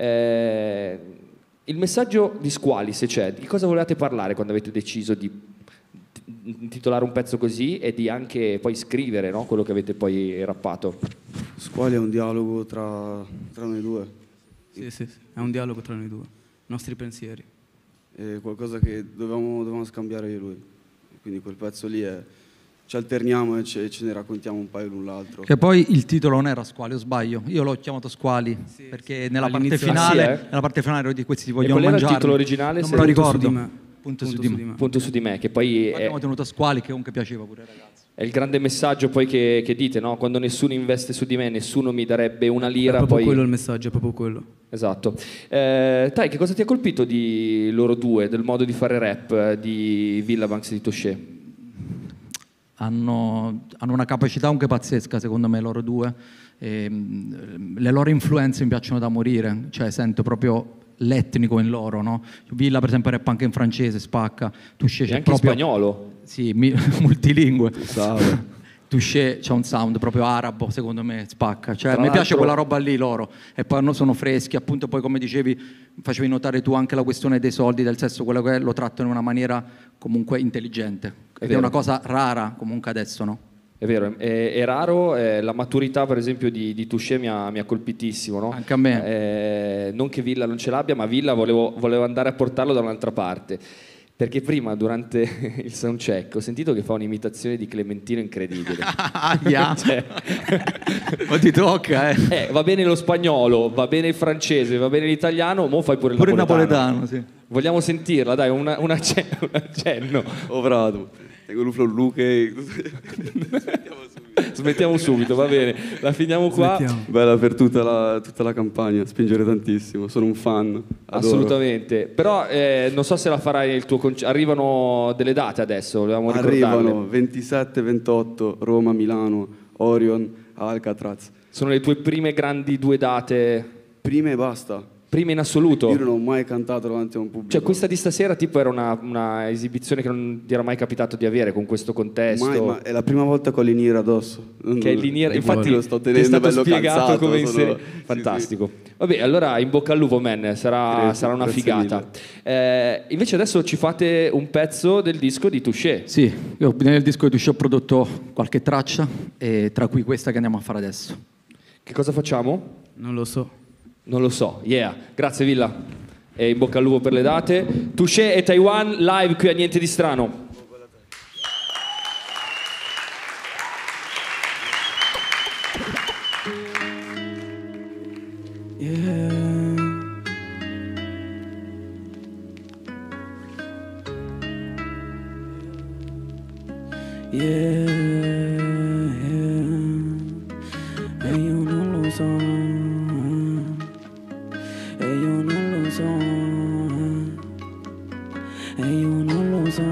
Il messaggio di Squali, se c'è, di cosa volevate parlare quando avete deciso di intitolare un pezzo così e di anche poi scrivere, no? Quello che avete poi rappato? Squali è un dialogo tra noi due. Sì, è un dialogo tra noi due, i nostri pensieri. È qualcosa che dovevamo scambiare io e lui. Quindi quel pezzo lì ci alterniamo e ce ne raccontiamo un paio l'un l'altro. Che poi il titolo non era Squali, o sbaglio? Io l'ho chiamato Squali perché nella parte finale ero di questi vogliono mangiare. Qual era il titolo originale? Non me lo ricordo. Punto su di me, che poi abbiamo tenuto Squali, che comunque piaceva pure ai ragazzi. È il grande messaggio poi che dite, no? Quando nessuno investe su di me, nessuno mi darebbe una lira. È proprio quello il messaggio, è proprio quello. Esatto. Tai, che cosa ti ha colpito di loro due, del modo di fare rap di Villabanks e di Touché? Hanno una capacità anche pazzesca, secondo me, loro due. Le loro influenze mi piacciono da morire, cioè sento proprio l'etnico in loro, no? Villa per esempio rappa anche in francese, spacca. Touché c'è anche proprio... in spagnolo. Sì, multilingue. Touché c'ha un sound proprio arabo, secondo me, spacca. Cioè, mi piace quella roba lì loro. E poi sono freschi, appunto, poi come dicevi, facevi notare tu anche la questione dei soldi, del sesso, quello che lo trattano in una maniera comunque intelligente. Ed è una cosa rara comunque adesso, no? È vero, è raro, la maturità per esempio di Touché mi ha colpitissimo, no? Anche a me. Non che Villa non ce l'abbia, ma Villa volevo andare a portarlo da un'altra parte. Perché prima, durante il soundcheck, ho sentito che fa un'imitazione di Clementino incredibile. Ma ti tocca, va bene lo spagnolo, va bene il francese, va bene l'italiano, mo fai pure il napoletano. Sì. Vogliamo sentirla, dai, un accenno. Oh, bravo. Tengo il flow Luque. Smettiamo subito, va bene. La finiamo qua. Bella per tutta la campagna, spingere tantissimo, sono un fan. Adoro. Assolutamente. Però non so se la farai il tuo concerto. Arrivano delle date adesso, volevamo ricordarle. Arrivano 27, 28, Roma, Milano, Orion, Alcatraz. Sono le tue prime grandi due date? Prime e basta. Prima in assoluto. Io non ho mai cantato davanti a un pubblico. Cioè questa di stasera tipo era una esibizione che non ti era mai capitato di avere con questo contesto. Mai, ma è la prima volta che ho l'iniera addosso. Che è l'iniera, infatti lo sto ti è tenendo stato bello spiegato calzato, come sono- inserire. sì, Fantastico. Vabbè, allora in bocca al lupo, man, sarà una grazie figata. Invece adesso ci fate un pezzo del disco di Touché. Sì, io nel disco di Touché ho prodotto qualche traccia, e tra cui questa che andiamo a fare adesso. Che cosa facciamo? Non lo so. Non lo so, yeah. Grazie Villa. E in bocca al lupo per le date. Touché e Taiwan live qui a Niente di Strano. E io non lo so, e io non lo so, e io non lo so,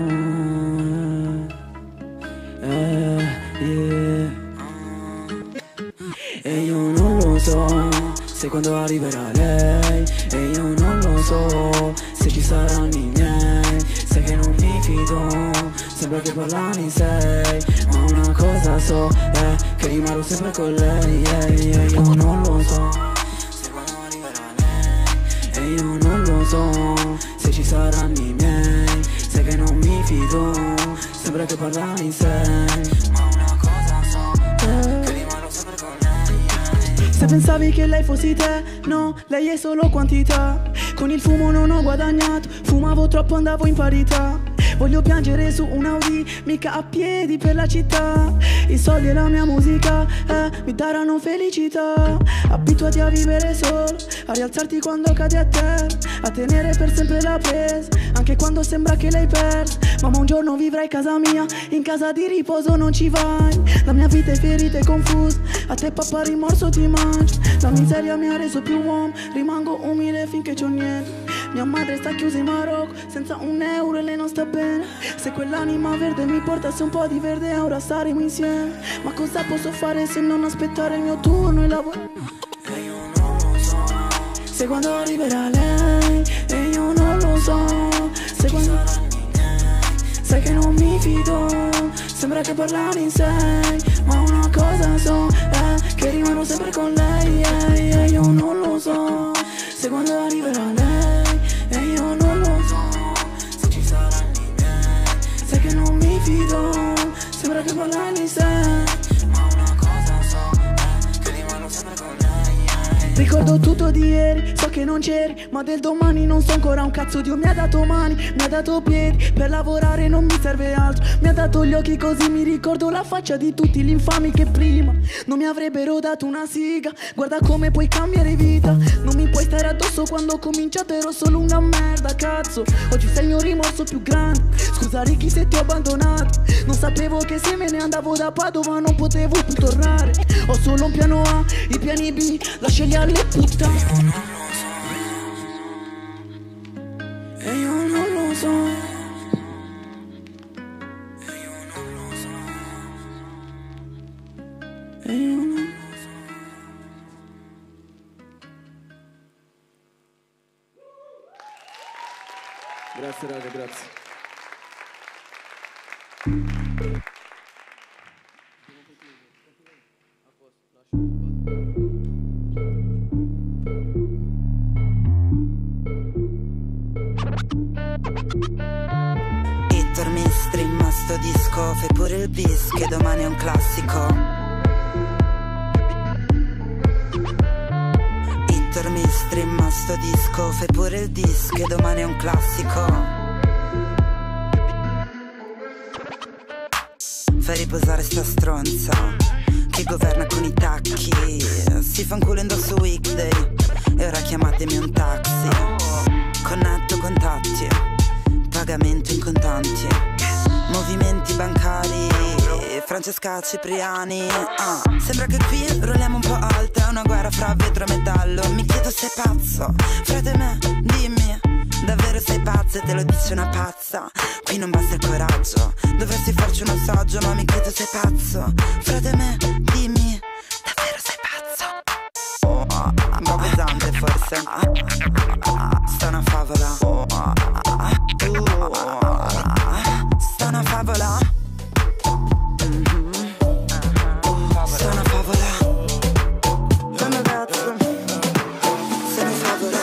e io non lo so se quando arriverà lei, e io non lo so se ci saranno i miei, sai che non mi fido, sembra che parlano in sei, ma una cosa so è che rimarrò sempre con lei, e io non lo so se quando arriverà lei, e io non lo so se ci saranno i miei, sai che non mi fido, sembra che parlano in sei, ma una cosa so è che rimarrò sempre con lei. Se pensavi che lei fossi te, no, lei è solo quantità. Con il fumo non ho guadagnato, fumavo troppo, andavo in parità. Voglio piangere su un Audi, mica a piedi per la città. I soldi e la mia musica, mi daranno felicità. Abituati a vivere solo, a rialzarti quando cadi a terra, a tenere per sempre la presa, anche quando sembra che l'hai persa. Mamma un giorno vivrai casa mia, in casa di riposo non ci vai. La mia vita è ferita e confusa, a te papà rimorso ti mangio. La miseria mi ha reso più uomo, rimango umile finché c'ho niente. Mia madre sta chiusa in Marocco, senza un euro e lei non sta bene. Se quell'anima verde mi portasse un po' di verde, ora saremo insieme. Ma cosa posso fare se non aspettare il mio turno e lavorare? E io non lo so se quando arriverà lei, e io non lo so se quando sai che non mi fido, sembra che parlano in sei, ma una cosa so è che rimarrò sempre con lei, e io non lo so se quando arriverà lei, e io non lo so se ci saranno i miei, sai che non mi fido, sembra che parlano in sei, ma una cosa so è che rimarrò sempre con lei. Ricordo tutto di ieri, so che non c'eri, ma del domani non so ancora un cazzo. Dio mi ha dato mani, mi ha dato piedi, per lavorare non mi serve altro. Mi ha dato gli occhi così mi ricordo la faccia di tutti gli infami che prima non mi avrebbero dato una siga. Guarda come puoi cambiare vita, non mi puoi stare addosso quando ho cominciato ero solo una merda, cazzo. Oggi sei il mio rimorso più grande, scusa Ricky se ti ho abbandonato. Non sapevo che se me ne andavo da Padova non potevo più tornare. Ho solo un piano A, i piani B, lasciali alle puttane. E io non lo so, e io non lo so, e io non lo so. Grazie raga, grazie. E torni in stream a sto disco, fai pure il bis che domani è un classico. E torni in stream a sto disco, fai pure il dis che domani è un classico. Fai riposare sta stronza che governa con i tacchi, si fa un culo indosso weekday e ora chiamatemi un taxi. Connetto contatti, pagamento in contanti, movimenti bancari, Francesca Cipriani. Sembra che qui rolliamo un po' alta, una guerra fra vetro e metallo. Mi chiedo se è pazzo, frate me, dimmi, davvero sei pazza e te lo dice una pazza. Qui non basta il coraggio, dovresti farci un assaggio. Ma mi chiedo se è pazzo, frate me, dimmi, davvero sei pazzo. un po' pesante forse. Sta una favola. Sta una favola. Sta una favola. Come cazzo? Sta una favola.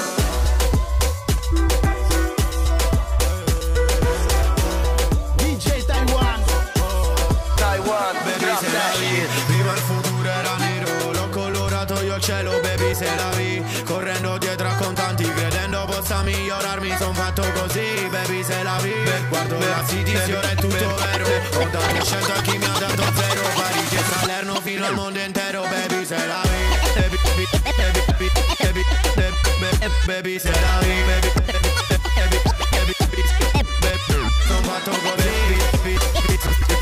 DJ Taiwan. Taiwan, baby, se la vi. Prima il futuro era nero, l'ho colorato io il cielo, baby, se la vi. Correndo dietro a contanti, credendo possa migliorarmi, son fatto così, baby, se la vi. Guardo la city, ora è tutto vero. Ho dato 100 a chi mi ha dato zero. Parigi e Salerno fino al mondo intero, baby, se la vi. Baby, baby, baby, baby, baby, baby, se la vi. Baby, baby, baby, baby, baby, son fatto così, baby, baby,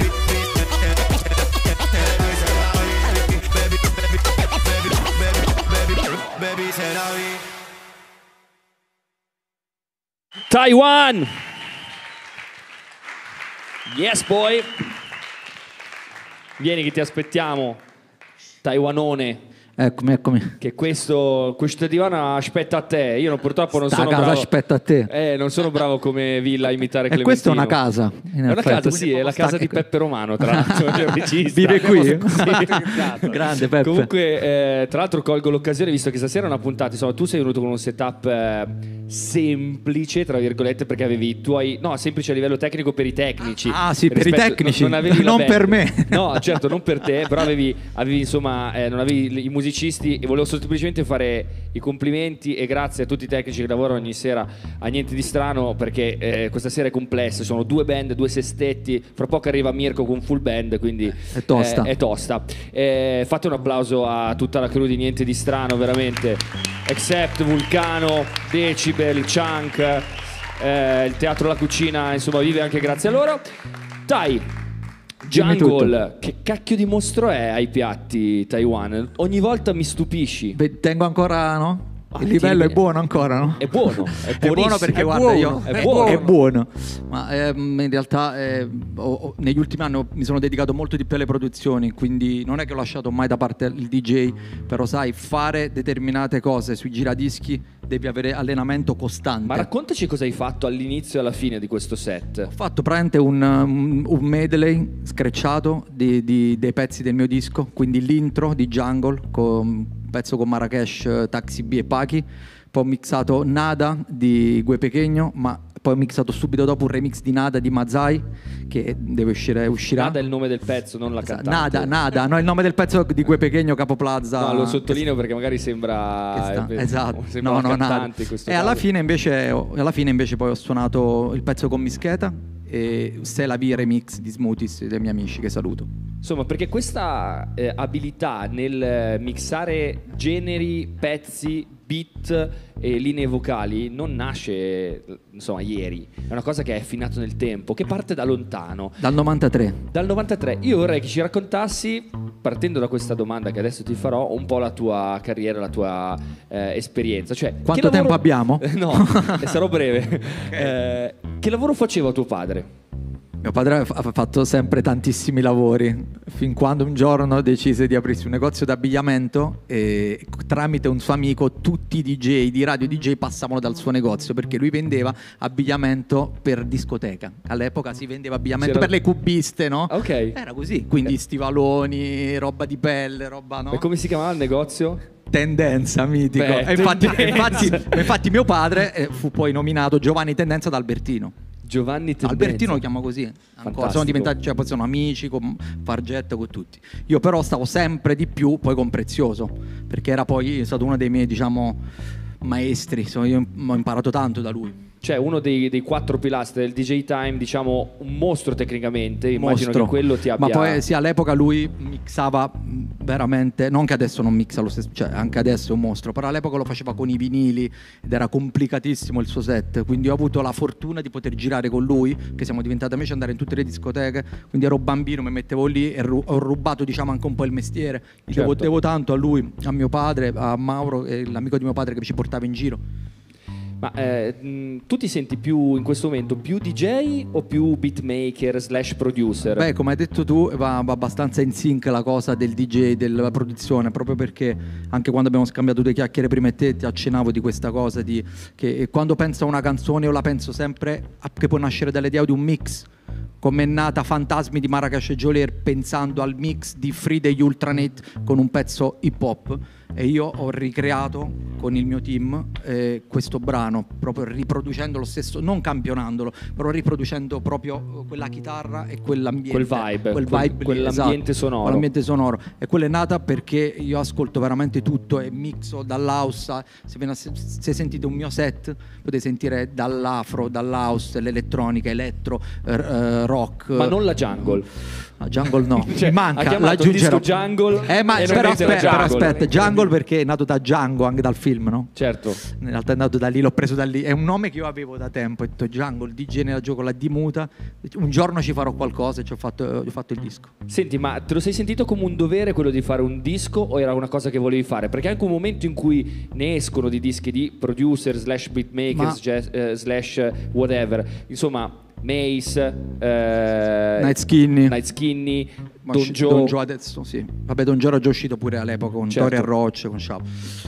baby, se la vi. Taiwan! Yes, boy! Vieni che ti aspettiamo, Taiwanone. Eccomi. Che questo divano aspetta a te. Io purtroppo non Sta sono casa bravo. aspetta a te. Non sono bravo come Villa a imitare E Clementino. questa è una casa. È una casa, sì, è la casa di Peppe Romano, tra l'altro, il regista. Vive qui? Sì. Grande Peppe. Comunque, tra l'altro colgo l'occasione, visto che stasera è una puntata, insomma, tu sei venuto con un setup semplice, tra virgolette, perché avevi i tuoi... No, semplice a livello tecnico per i tecnici. Ah, sì, per i tecnici, non avevi la non band. per me. No, certo, non per te, però avevi insomma, non avevi i musicisti e volevo semplicemente fare i complimenti e grazie a tutti i tecnici che lavorano ogni sera a Niente di Strano, perché questa sera è complessa, sono 2 band, 2 sestetti, fra poco arriva Mirko con full band, quindi è tosta. È tosta. Fate un applauso a tutta la crew di Niente di Strano, veramente. Except, Vulcano, Decibel, Chunk, il Teatro La Cucina, insomma vive anche grazie a loro. Dai, Jungle, che cacchio di mostro è ai piatti, Taiwan? Ogni volta mi stupisci. Beh, tengo ancora, no? Il livello è buono ancora, no? È buono, è buono perché guarda, io è buono. Ma in realtà negli ultimi anni mi sono dedicato molto di più alle produzioni, quindi non è che ho lasciato mai da parte il DJ, però sai, fare determinate cose sui giradischi devi avere allenamento costante. Ma raccontaci cosa hai fatto all'inizio e alla fine di questo set. Ho fatto praticamente un medley screcciato dei pezzi del mio disco, quindi l'intro di Jungle con pezzo con Marrakesh, Taxi B e Pachi, poi ho mixato Nada di Gue Pequeño, ma poi ho mixato subito dopo un remix di Nada di Mazai che deve uscirà. Nada è il nome del pezzo, non la cantante. Nada, no, il nome del pezzo di Gue Pequeño, Capo Plaza. No, lo sottolineo perché magari sembra esatto. Sembra una cantante in questo caso. Alla fine invece poi ho suonato il pezzo con Mischeta e Se la V remix di Smoothies dei miei amici che saluto. Insomma, perché questa abilità nel mixare generi, pezzi, beat e linee vocali non nasce insomma ieri, è una cosa che è affinato nel tempo, che parte da lontano. Dal 93. Dal 93. Io vorrei che ci raccontassi, partendo da questa domanda che adesso ti farò, un po' la tua carriera, la tua esperienza. Cioè, quanto tempo abbiamo? No, sarò breve. Che lavoro faceva tuo padre? Mio padre ha fatto sempre tantissimi lavori, fin quando un giorno decise di aprirsi un negozio d'abbigliamento e tramite un suo amico tutti i DJ di radio DJ passavano dal suo negozio perché lui vendeva abbigliamento per discoteca. All'epoca si vendeva abbigliamento per le cubiste, no? Ok. Era così, quindi stivaloni, roba di pelle, roba, no? E come si chiamava il negozio? Tendenza, mitico. Beh, e infatti mio padre fu poi nominato Giovanni Tendenza da Albertino. Giovanni Tendenza. Albertino lo chiamo così. Ancora sono diventati, cioè poi sono amici con Fargetto, con tutti. Io però stavo sempre di più poi con Prezioso, perché era poi stato uno dei miei, diciamo, maestri. Io ho imparato tanto da lui. Cioè uno dei 4 pilastri del DJ Time, diciamo un mostro tecnicamente, immagino che quello ti abbia... Ma poi sì, all'epoca lui mixava veramente, non che adesso non mixa lo stesso, cioè anche adesso è un mostro, però all'epoca lo faceva con i vinili ed era complicatissimo il suo set, quindi ho avuto la fortuna di poter girare con lui, che siamo diventati amici, andare in tutte le discoteche, quindi ero bambino, mi mettevo lì e ho rubato, diciamo, anche un po' il mestiere. Devo tanto a lui, a mio padre, a Mauro, l'amico di mio padre che ci portava in giro. Ma tu ti senti più in questo momento più DJ o più beatmaker / producer? Beh, come hai detto tu, va abbastanza in sync la cosa del DJ, della produzione, proprio perché anche quando abbiamo scambiato due chiacchiere prima e te, ti accennavo di questa cosa che quando penso a una canzone io la penso sempre che può nascere dall'idea di un mix, come è nata Fantasmi di Marracash e Joliet pensando al mix di Free degli Ultranet con un pezzo hip hop, e io ho ricreato con il mio team questo brano, proprio riproducendo lo stesso, non campionandolo, però riproducendo proprio quella chitarra e quell'ambiente, quell'ambiente sonoro. Quell'ambiente sonoro. E quella è nata perché io ascolto veramente tutto e mixo dall'house. Se sentite un mio set potete sentire dall'afro, dall'house, l'elettronica, elettro, rock. Ma non la jungle. La jungle no, cioè, mi manca, ha l'aggiungerò. Jungle però aspetta, jungle perché è nato da Django, anche dal film, no? Certo. In realtà è nato da lì, l'ho preso da lì, è un nome che io avevo da tempo, ho detto Jungle, DJ nella gioco, la D muta, un giorno ci farò qualcosa e ci ho fatto il disco. Senti, ma te lo sei sentito come un dovere quello di fare un disco o era una cosa che volevi fare? Perché anche un momento in cui ne escono di dischi di producer / beatmaker / whatever, insomma Mace, Night Skinny, Don Joe adesso sì. Vabbè, Don Joe era già uscito pure all'epoca con certo. Tori e Roach, con Sciabo.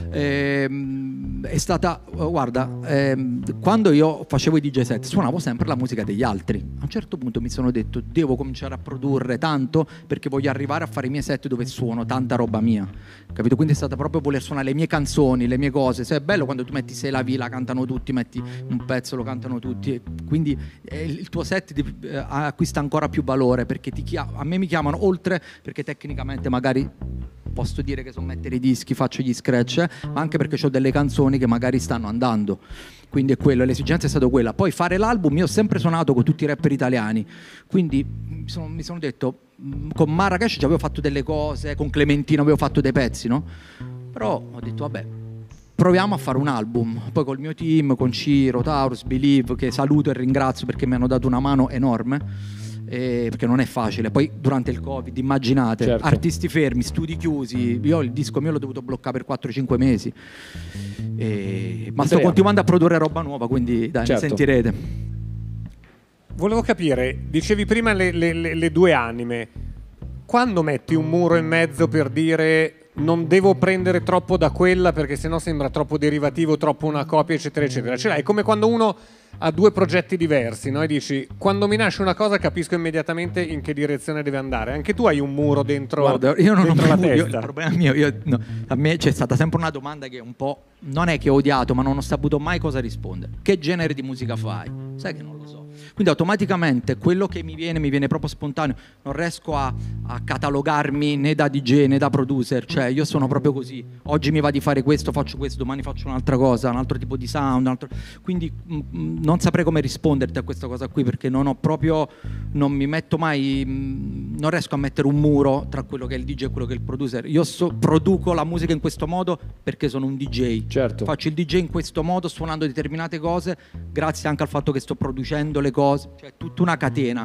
È stata, guarda, quando io facevo i DJ set suonavo sempre la musica degli altri. A un certo punto mi sono detto devo cominciare a produrre tanto perché voglio arrivare a fare i miei set dove suono tanta roba mia, capito? Quindi è stata proprio voler suonare le mie canzoni, le mie cose. Se è bello quando tu metti Se la vila, cantano tutti, metti un pezzo, lo cantano tutti, quindi il tuo set acquista ancora più valore perché a me mi chiamano oltre perché tecnicamente magari posso dire che so mettere i dischi, faccio gli scratch, ma anche perché ho delle canzoni che magari stanno andando, quindi è quello, l'esigenza è stata quella. Poi fare l'album, io ho sempre suonato con tutti i rapper italiani, quindi mi sono detto con Marracash già avevo fatto delle cose, con Clementino avevo fatto dei pezzi, no? Però ho detto vabbè, proviamo a fare un album. Poi col mio team, con Ciro, Taurus, Believe, che saluto e ringrazio perché mi hanno dato una mano enorme, perché non è facile. Poi durante il Covid, immaginate, certo. Artisti fermi, studi chiusi, io il disco mio l'ho dovuto bloccare per 4-5 mesi, ma sto continuando a produrre roba nuova, quindi dai, certo. Ne sentirete. Volevo capire, dicevi prima le due anime, quando metti un muro in mezzo per dire non devo prendere troppo da quella perché sennò sembra troppo derivativo, troppo una copia, eccetera eccetera. Cioè, è come quando uno ha due progetti diversi, no? E dici quando mi nasce una cosa capisco immediatamente in che direzione deve andare. Anche tu hai un muro dentro. Guarda, io non dentro ho la mai testa. il problema mio, a me c'è stata sempre una domanda che un po' non è che ho odiato, ma non ho saputo mai cosa rispondere. Che genere di musica fai? Sai che non lo so. Quindi automaticamente quello che mi viene proprio spontaneo, non riesco a catalogarmi né da DJ né da producer, cioè io sono proprio così. Oggi mi va di fare questo, faccio questo, domani faccio un'altra cosa, un altro tipo di sound, quindi non saprei come risponderti a questa cosa qui perché non mi metto mai, non riesco a mettere un muro tra quello che è il DJ e quello che è il producer. Io produco la musica in questo modo perché sono un DJ, certo. Faccio il DJ in questo modo suonando determinate cose grazie anche al fatto che sto producendo le cose, cioè tutta una catena.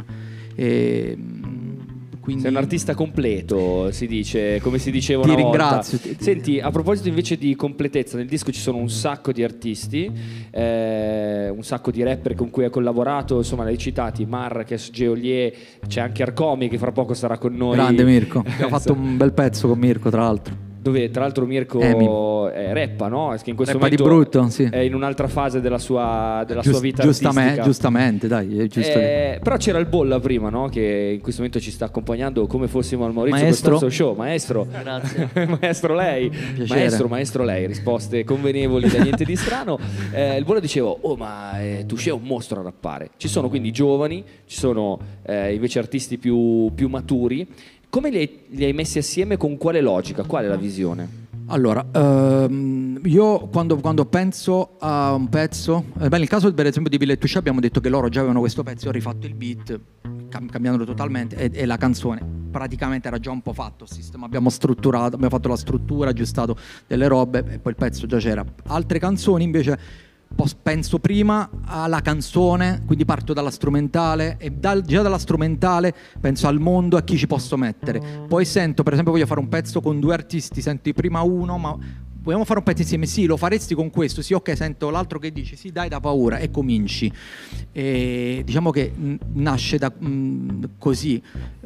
Quindi sei un artista completo, si dice, come si diceva una volta. Ti ringrazio. Senti, a proposito invece di completezza, nel disco ci sono un sacco di artisti, un sacco di rapper con cui hai collaborato, insomma l'hai citati, Marracash, Joliet, c'è anche Arcomi che fra poco sarà con noi. Grande Mirko, ha fatto un bel pezzo con Mirko tra l'altro. Dove tra l'altro Mirko rappa, no? Che in questo rappa momento di brutto, sì. È in un'altra fase della sua vita artistica. Giustamente, dai, è giusto. Però c'era il Bolla prima, no? Che in questo momento ci sta accompagnando come fossimo al Maurizio Maestro. Costanzo Show. Maestro. Grazie. Maestro lei. Maestro lei. Risposte convenevoli da niente di strano. Il Bolla diceva, ma Touché è un mostro a rappare. Ci sono quindi giovani, ci sono invece artisti più maturi. Come li hai messi assieme, con quale logica? Qual è la visione? Allora, io quando penso a un pezzo, nel caso per esempio di Bill e Touché abbiamo detto che loro già avevano questo pezzo, ho rifatto il beat, cambiandolo totalmente, e la canzone praticamente era già un po' fatto il sistema, abbiamo strutturato, abbiamo fatto la struttura, aggiustato delle robe e poi il pezzo già c'era. Altre canzoni invece penso prima alla canzone, quindi parto dalla strumentale e già dalla strumentale penso al mondo, a chi ci posso mettere. Poi sento, per esempio voglio fare un pezzo con due artisti, sento prima uno, ma vogliamo fare un pezzo insieme? Sì, lo faresti con questo? Sì, ok, sento l'altro che dice sì, dai, da paura, e cominci. E diciamo che nasce da così.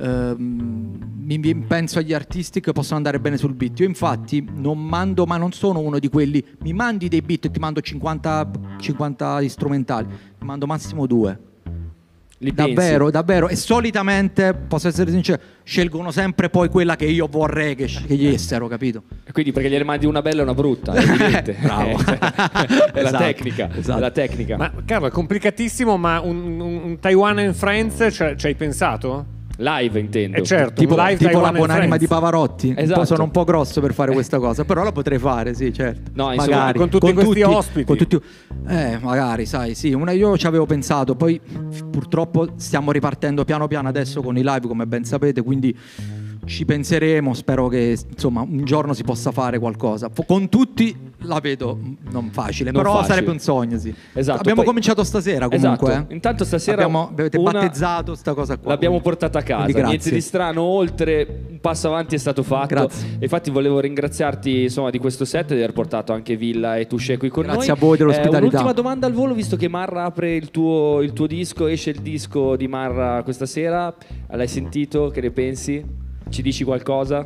Penso agli artisti che possono andare bene sul beat. Io infatti non mando, ma non sono uno di quelli, mi mandi dei beat e ti mando 50 strumentali, ti mando massimo 2. Davvero, e solitamente, posso essere sincero, scelgono sempre poi quella che io vorrei che scegliessero, capito? E quindi perché gliene mandi una bella e una brutta, è evidente. Bravo. È la tecnica, esatto. È la tecnica. Ma Carlo, è complicatissimo, ma un Taiwan and Friends ci hai pensato? Live intendo. Certo, tipo live la Taiwan buonanima di Pavarotti. Esatto. Sono un po' grosso per fare questa cosa, però la potrei fare, sì, certo. No, insomma, magari con tutti questi ospiti. Magari, sai, sì, io ci avevo pensato, poi purtroppo stiamo ripartendo piano piano adesso con i live, come ben sapete, quindi ci penseremo, spero che insomma un giorno si possa fare qualcosa. Con tutti la vedo non facile, non però facile. sarebbe un sogno, sì. Esatto. Abbiamo cominciato stasera comunque. Esatto. Intanto stasera avete battezzato sta cosa qua. L'abbiamo portata a casa. Niente di strano, oltre un passo avanti è stato fatto. Grazie. E infatti volevo ringraziarti insomma di questo set, di aver portato anche Villa e Touché qui con noi. Grazie a voi dell'ospitalità. Un'ultima domanda al volo, visto che Marra apre il tuo disco, esce il disco di Marra questa sera. L'hai sentito? Che ne pensi? Ci dici qualcosa?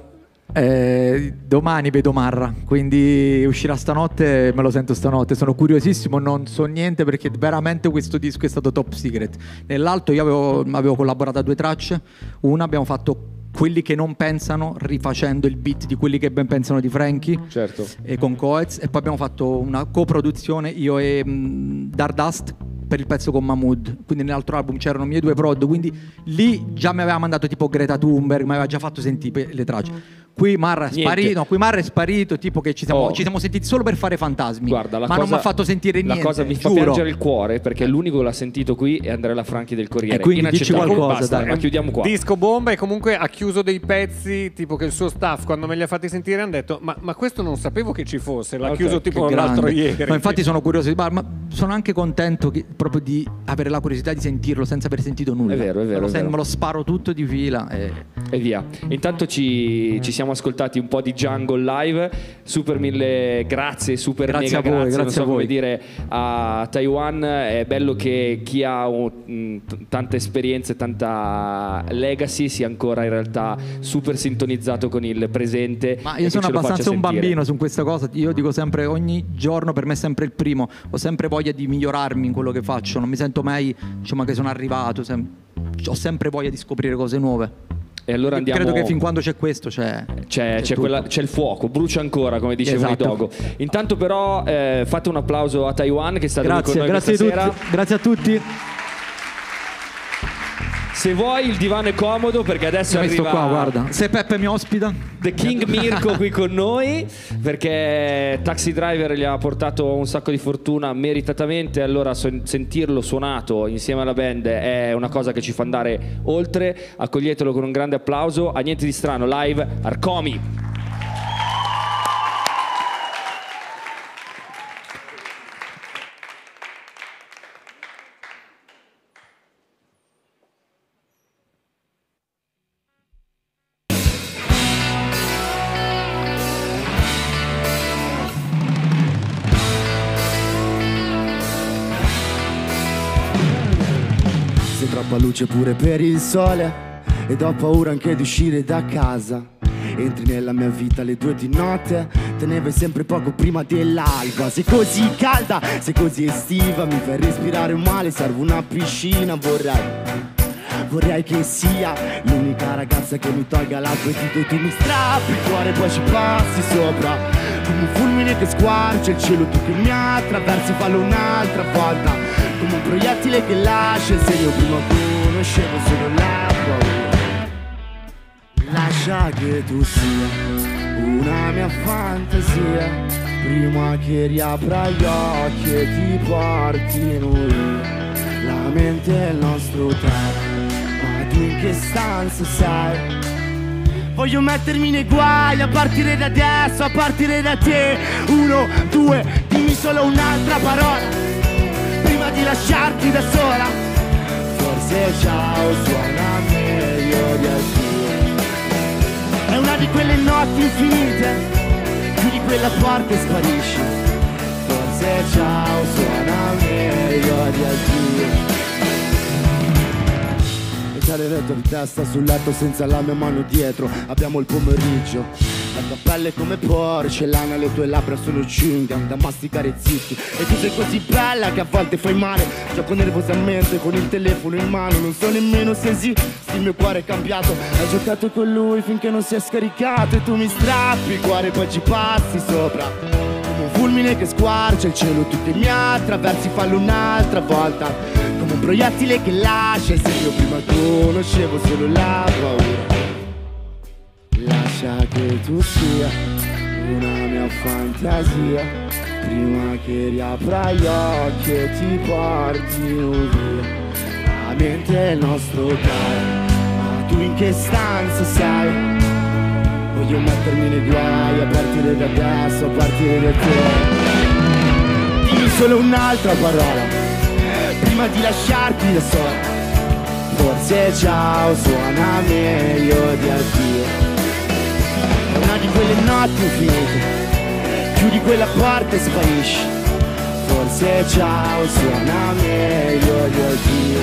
Domani vedo Marra, quindi uscirà stanotte, me lo sento stanotte, sono curiosissimo, non so niente perché veramente questo disco è stato top secret. Nell'altro io avevo collaborato a 2 tracce, una abbiamo fatto Quelli che non pensano, rifacendo il beat di Quelli che ben pensano di Frankie, certo, e con Coez, e poi abbiamo fatto una coproduzione io e Dardust per il pezzo con Mahmood, quindi nell'altro album c'erano mie 2 prod, quindi lì già mi aveva mandato tipo Greta Thunberg, mi aveva già fatto sentire le tracce. Qui Marra è sparito, tipo che ci siamo sentiti solo per fare Fantasmi. Guarda, ma non mi ha fatto sentire niente. La cosa mi fa piangere il cuore, perché l'unico che l'ha sentito qui è Andrea Franchi del Corriere. E quindi dici qualcosa, basta, dai. ma chiudiamo qua. Disco bomba, e comunque ha chiuso dei pezzi tipo che il suo staff, quando me li ha fatti sentire, hanno detto ma questo non sapevo che ci fosse, l'ha chiuso tipo l'altro ieri. Ma infatti sono curioso, ma sono anche contento proprio di avere la curiosità di sentirlo senza aver sentito nulla. È vero. Me lo sparo tutto di fila e via. Intanto ci siamo ascoltati un po' di Jungle live. Super mille grazie, grazie a voi, non so come dire, a Taiwan. È bello che chi ha tanta esperienza e tanta legacy sia ancora in realtà super sintonizzato con il presente. Ma io sono abbastanza un bambino su questa cosa. Io dico sempre, ogni giorno per me è sempre il primo. Ho sempre voglia di migliorarmi in quello che faccio. Non mi sento mai, diciamo, che sono arrivato. Ho sempre voglia di scoprire cose nuove. E allora andiamo... Credo che fin quando c'è questo c'è il fuoco, brucia ancora, come dicevano i Dogo. Intanto però fate un applauso a Taiwan che sta qui con noi questa sera. Grazie a tutti. Se vuoi il divano è comodo, perché adesso arriva qua, guarda. Se Peppe mi ospita, The King Mirko qui con noi, perché Taxi Driver gli ha portato un sacco di fortuna meritatamente. Allora sentirlo suonato insieme alla band è una cosa che ci fa andare oltre. Accoglietelo con un grande applauso. A Niente di Strano live, Arcomi. Troppa luce pure per il sole ed ho paura anche di uscire da casa. Entri nella mia vita alle 2 di notte, te ne vai sempre poco prima dell'alba. Sei così calda, sei così estiva, mi fai respirare male, serve una piscina. Vorrei che sia l'unica ragazza che mi tolga l'appetito e tu mi strappi il cuore e poi ci passi sopra. Come un fulmine che squarcia il cielo, tu che mi attraversi, fallo un'altra volta. Come un proiettile che lascia il segno, prima conoscevo solo la paura. Lascia che tu sia una mia fantasia, prima che riapra gli occhi e ti portino via la mente e il nostro tempo. Ma tu in che stanza sei? Voglio mettermi nei guai a partire da adesso, a partire da te. 1, 2, dimmi solo un'altra parola prima di lasciarti da sola. Forse ciao suona meglio di alcune. È una di quelle notti infinite, più di quella parte sparisci. Forse ciao suona meglio di addio. Stare retto in testa sul letto senza la mia mano dietro. Abbiamo il pomeriggio, la tua pelle come porcellana, le tue labbra sono chewing gum da masticare zitti. E tu sei così bella che a volte fai male. Gioco nervosamente con il telefono in mano, non so nemmeno se sì, il mio cuore è cambiato. Hai giocato con lui finché non si è scaricato e tu mi strappi il cuore e poi ci passi sopra. Come un fulmine che squarcia il cielo, tu che mi attraversi, fallo un'altra volta. Come un proiettile che lascia, se io prima conoscevo solo la paura. Lascia che tu sia una mia fantasia, prima che riapra gli occhi e ti portino via. La mente è il nostro caro, ma tu in che stanza sei? Voglio mettermi nei guai a partire da adesso, a partire da te. Dimmi solo un'altra parola prima di lasciarti da sola. Forse ciao suona meglio di addio. È una di quelle notti infinite, chiudi quella porta e sparisci. Forse ciao suona meglio di addio.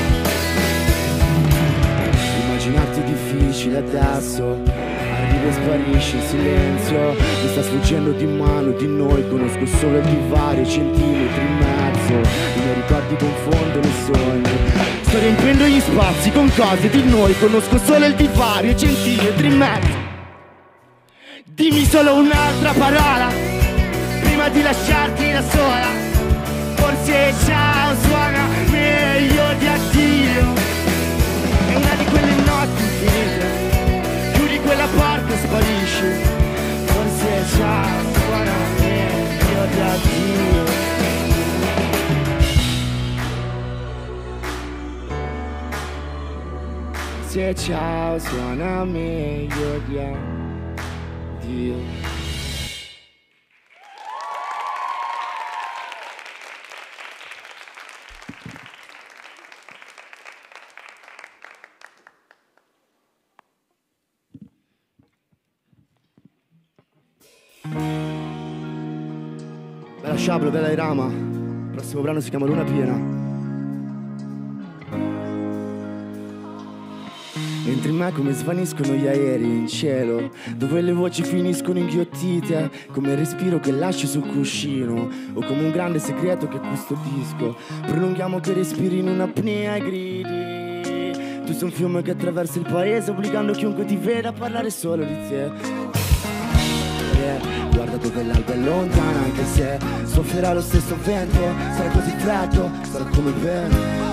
Immaginarti difficile adesso, arrivi e sparisci in silenzio. Mi sta sfuggendo di mano di noi, conosco solo il divario, centimetri in mezzo. I miei ricordi confondono i sogni, sto riempiendo gli spazi con cose di noi, conosco solo il divario, centimetri in mezzo. Dimmi solo un'altra parola prima di lasciarti da sola. Forse ciao suona meglio di addio. È una di quelle notti infinite, chiudi quella porta e sparisci. Forse ciao suona meglio di addio. Se ciao suona meglio di addio. Bella Sciablo, bella Irama. Il prossimo brano si chiama Luna Piena. Entri in me come svaniscono gli aerei in cielo, dove le voci finiscono inghiottite, come il respiro che lasci sul cuscino, o come un grande segreto che custodisco. Prolunghiamo che respiri in un'apnea e gridi. Tu sei un fiume che attraversa il paese, obbligando chiunque ti veda a parlare solo di te. Guarda dove l'alba è lontana, anche se soffierà lo stesso vento, sarà così freddo, sarà come vento.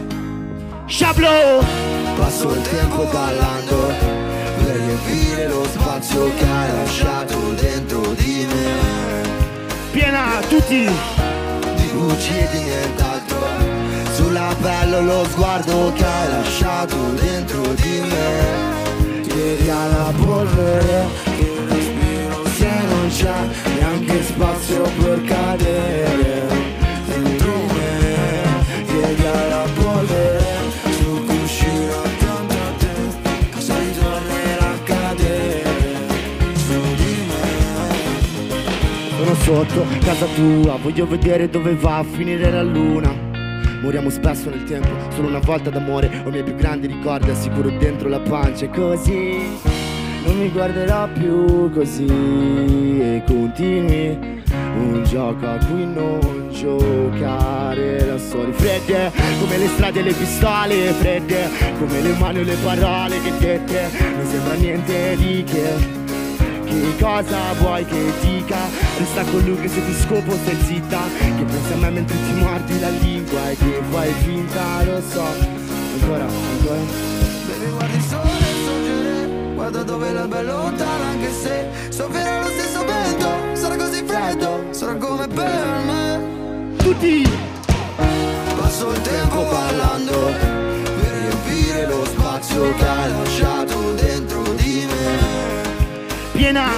Sciablo! Passo il tempo ballando per riempire lo spazio che hai lasciato dentro di me. Piena tutti di bugie e di nient'altro, sulla pelle lo sguardo che hai lasciato dentro di me. Ieri alla polvere che respiro se non c'è neanche spazio per cadere dentro me. Ieri alla polvere sul cuscino accanto a te, cosa ritornerà a cadere su di me. Sono sotto casa tua, voglio vedere dove va a finire la luna. Moriamo spesso nel tempo, solo una volta d'amore, ho i miei più grandi ricordi, assicuro dentro la pancia. E così non mi guarderò più così, e continui un gioco a cui non giocare da soli. Fredde come le strade e le pistole, fredde come le mani e le parole che dette. Non sembra niente di che cosa vuoi che dica? Resta con lui che se ti scopo stai zitta, che pensi a me mentre ti mordi la lingua e che fai finta, lo so. Ancora. Baby, guardi il sole sorgere, guarda dove l'alba è lontana, anche se soffierà lo stesso vento, sarà così freddo, sarà come per me. Tutti! Passo il tempo ballando per riempire lo spazio che hai lasciato dentro di me. Piena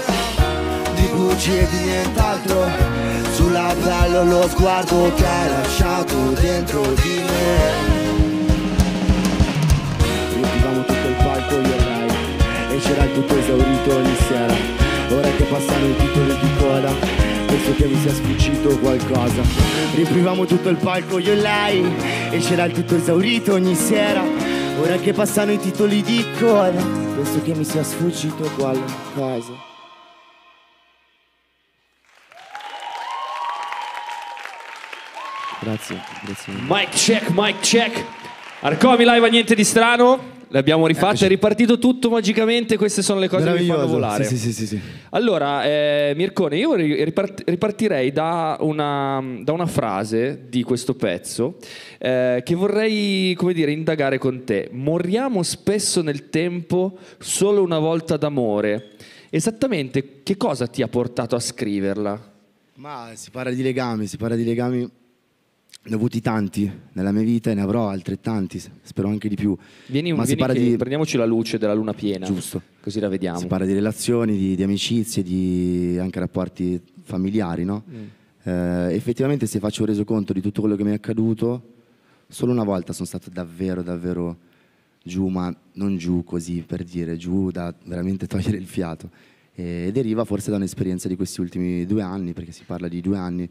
di bugie e di nient'altro, sulla pelle lo sguardo che hai lasciato dentro di me. Riempivamo tutto il palco io e lei, e c'era il tutto esaurito ogni sera. Ora che passano i titoli di mi sia sfuggito qualcosa. Riemplivamo tutto il palco io e lei, e c'era il tutto esaurito ogni sera. Ora che passano i titoli di coda, penso che mi sia sfuggito qualcosa. Grazie. Mic check. Arcomi live a niente di strano. L'abbiamo rifatto, è ripartito tutto magicamente. Queste sono le cose che mi fanno volare. Sì. Allora, Mircone, io ripartirei da una frase di questo pezzo che vorrei, come dire, indagare con te. Moriamo spesso nel tempo, solo una volta d'amore. Esattamente che cosa ti ha portato a scriverla? Ma si parla di legami. Ne ho avuti tanti nella mia vita e ne avrò altrettanti, spero anche di più. Prendiamoci la luce della luna piena. Giusto. Così la vediamo. Si parla di relazioni, di amicizie, di anche rapporti familiari, no? Effettivamente, se faccio un resoconto di tutto quello che mi è accaduto, solo una volta sono stato davvero, davvero giù, ma non giù così per dire, giù da veramente togliere il fiato. E deriva forse da un'esperienza di questi ultimi 2 anni, perché si parla di 2 anni.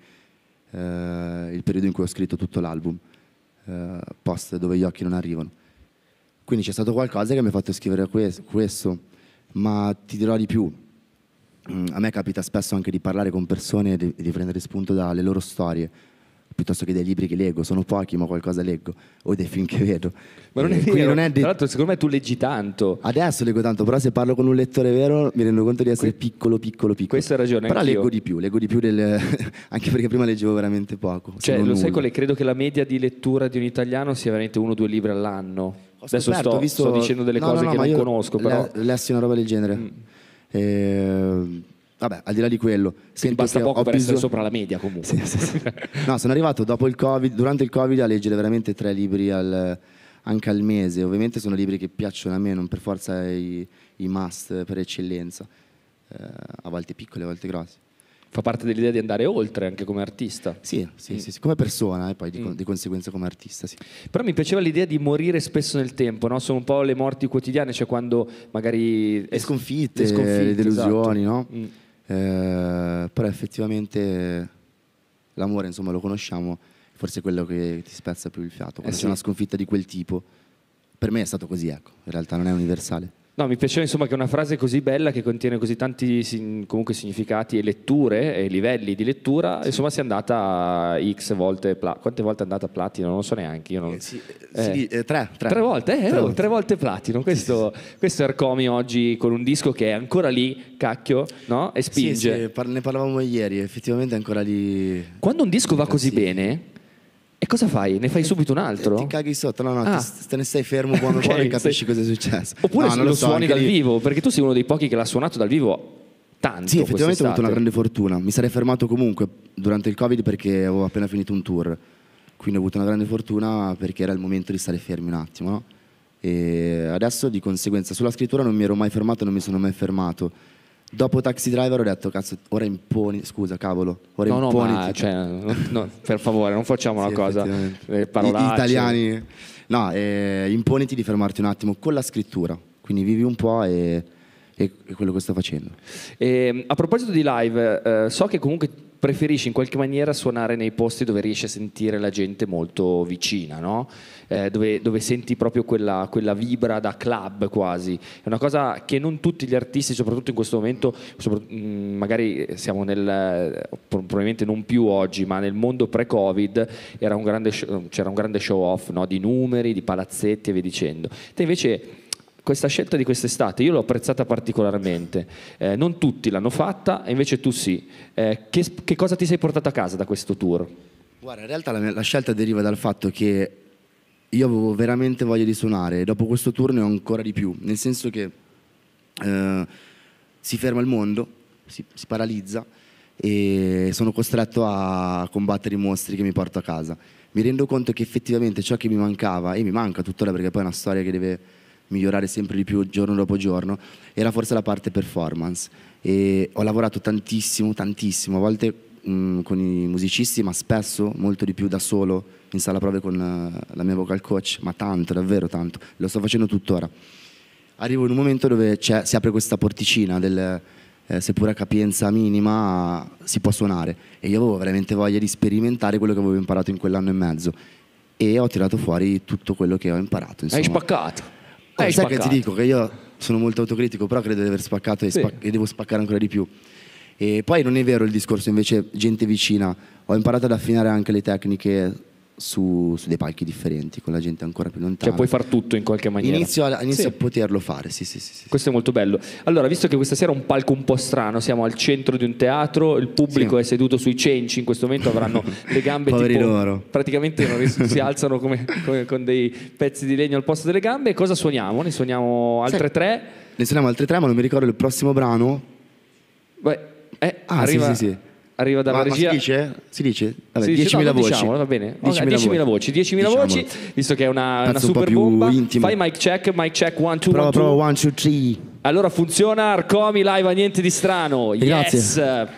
Il periodo in cui ho scritto tutto l'album, post Dove gli occhi non arrivano. Quindi c'è stato qualcosa che mi ha fatto scrivere questo, ma ti dirò di più. A me capita spesso anche di parlare con persone e di prendere spunto dalle loro storie, piuttosto che dai libri che leggo. Sono pochi, ma qualcosa leggo, o dei film che vedo. Ma non è vero, tra l'altro secondo me tu leggi tanto. Adesso leggo tanto, però se parlo con un lettore vero mi rendo conto di essere piccolo. Questa è ragione. Però leggo di più anche perché prima leggevo veramente poco. Cioè, lo sai qual è? Credo che la media di lettura di un italiano sia veramente 1 o 2 libri all'anno. Adesso sto dicendo delle cose che non conosco, però lessi una roba del genere. Vabbè, al di là di quello, basta poco per essere sopra la media comunque. Sì. No, sono arrivato durante il Covid a leggere veramente 3 libri anche al mese. Ovviamente sono libri che piacciono a me, non per forza i must per eccellenza, a volte piccoli, a volte grossi. Fa parte dell'idea di andare oltre anche come artista. Sì, come persona e poi di conseguenza come artista, sì. Però mi piaceva l'idea di morire spesso nel tempo, no? Sono un po' le morti quotidiane, cioè quando magari... Le sconfitte, le delusioni, esatto. No? Però effettivamente l'amore, insomma, lo conosciamo, forse è quello che ti spezza più il fiato. Quando c'è una sconfitta di quel tipo, per me è stato così, ecco, in realtà non è universale. No, mi piaceva insomma che una frase così bella, che contiene così tanti comunque significati e letture e livelli di lettura, insomma sia andata X volte, quante volte è andata platino? Non lo so neanche. Io non... 3 volte? 3 volte platino. Questo è Arcomi oggi con un disco che è ancora lì, cacchio, no? E spinge. Sì, ne parlavamo ieri, effettivamente è ancora lì. Quando un disco va così bene... E cosa fai? Ne fai subito un altro? Ti caghi sotto, te ne stai fermo buono e capisci cosa è successo. Oppure lo suoni dal vivo, perché tu sei uno dei pochi che l'ha suonato dal vivo tanto. Sì, effettivamente ho avuto una grande fortuna. Mi sarei fermato comunque durante il Covid perché avevo appena finito un tour. Quindi ho avuto una grande fortuna perché era il momento di stare fermi un attimo, no? E adesso di conseguenza sulla scrittura non mi ero mai fermato, non mi sono mai fermato. Dopo Taxi Driver ho detto, cazzo, ora imponi, scusa, cavolo, ora imponi. No, per favore, non facciamo una cosa, parolacce. Italiani, no, imponiti di fermarti un attimo con la scrittura, quindi vivi un po' e quello che sto facendo. A proposito di live, so che comunque preferisci in qualche maniera suonare nei posti dove riesci a sentire la gente molto vicina, no? Dove senti proprio quella vibra da club quasi. È una cosa che non tutti gli artisti, soprattutto in questo momento, magari siamo probabilmente non più oggi, ma nel mondo pre-Covid c'era un grande show off, no? Di numeri, di palazzetti e via dicendo. Te invece questa scelta di quest'estate io l'ho apprezzata particolarmente, non tutti l'hanno fatta e invece tu sì. Che cosa ti sei portato a casa da questo tour? Guarda, in realtà la scelta deriva dal fatto che io avevo veramente voglia di suonare e dopo questo tour ne ho ancora di più, nel senso che si ferma il mondo, si paralizza e sono costretto a combattere i mostri che mi porto a casa. Mi rendo conto che effettivamente ciò che mi mancava, e mi manca tuttora perché poi è una storia che deve migliorare sempre di più giorno dopo giorno, era forse la parte performance, e ho lavorato tantissimo, a volte con i musicisti, ma spesso molto di più da solo in sala prove con la mia vocal coach, ma tanto, davvero tanto, lo sto facendo tuttora. Arrivo in un momento dove si apre questa porticina seppur a capienza minima, si può suonare. E io avevo veramente voglia di sperimentare quello che avevo imparato in quell'anno e mezzo. E ho tirato fuori tutto quello che ho imparato. Insomma. Hai spaccato. Sai che ti dico che io sono molto autocritico, però credo di aver spaccato e devo spaccare ancora di più. E poi non è vero il discorso invece gente vicina. Ho imparato ad affinare anche le tecniche su dei palchi differenti, con la gente ancora più lontana. Cioè puoi far tutto in qualche maniera. Inizio a poterlo fare, sì. Questo è molto bello. Allora, visto che questa sera è un palco un po' strano, siamo al centro di un teatro, il pubblico è seduto sui cenci, in questo momento avranno le gambe poveri loro. Praticamente si alzano come con dei pezzi di legno al posto delle gambe. Cosa suoniamo? Ne suoniamo altre 3? Ne suoniamo altre 3, ma non mi ricordo il prossimo brano. Arriva, sì. Arriva dalla regia. Si dice? Vabbè, Si dice, 10.000 voci. Diciamolo, va bene. 10.000 voci. 10.000 voci, visto che è una super bomba. Fai mic check 1, 2, 1, 2. Prova 1, 2, 3. Allora funziona, Arcomi live a niente di strano. Grazie. Yes.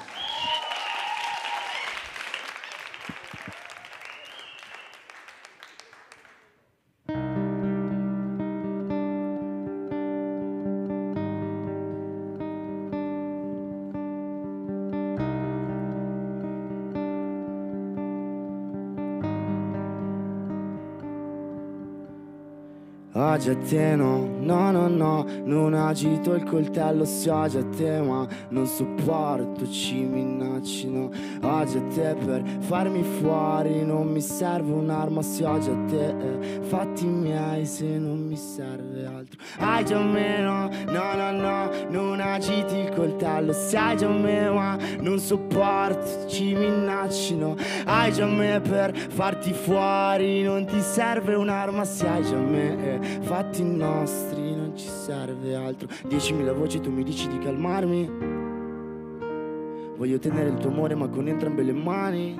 Oggi a te no, non agito il coltello se oggi a te, ma non sopporto, ci minaccino. Oggi a te per farmi fuori non mi serve un'arma se oggi a te, fatti miei se non mi serve altro. Hai già meno, no, non agiti il coltello se hai già me, ma non sopporto, ci minaccino. Hai già me per farti fuori, non ti serve un'arma se hai già me, fatti nostri, non ci serve altro. 10.000 voci, tu mi dici di calmarmi. Voglio tenere il tuo amore ma con entrambe le mani.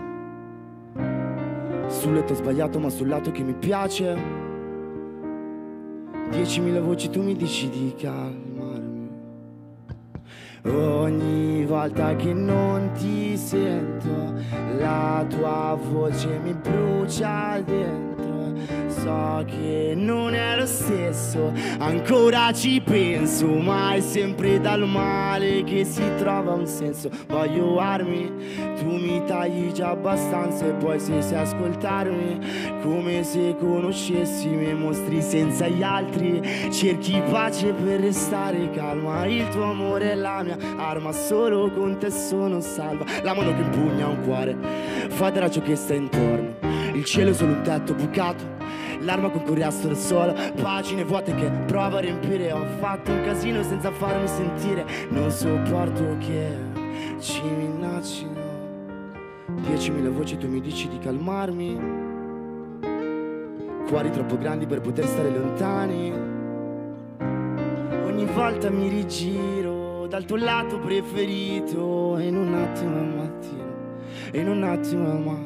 Sul letto sbagliato ma sul lato che mi piace. 10.000 voci, tu mi dici di calmarmi. Ogni volta che non ti sento, la tua voce mi brucia dentro. So che non è lo stesso, ancora ci penso, ma è sempre dal male che si trova un senso. Voglio armi, tu mi tagli già abbastanza e poi se sai ascoltarmi, come se conoscessi i miei mostri senza gli altri. Cerchi pace per restare calma, il tuo amore è la mia arma, solo con te sono salva. La mano che impugna un cuore, fa da ciò che sta intorno. Il cielo è solo un tetto bucato, l'arma con cui resto da sola, pagine vuote che provo a riempire. Ho fatto un casino senza farmi sentire, non sopporto che ci minaccino. 10.000 voci, tu mi dici di calmarmi. Cuori troppo grandi per poter stare lontani. Ogni volta mi rigiro dal tuo lato preferito, in un attimo al mattino, in un attimo al mattino.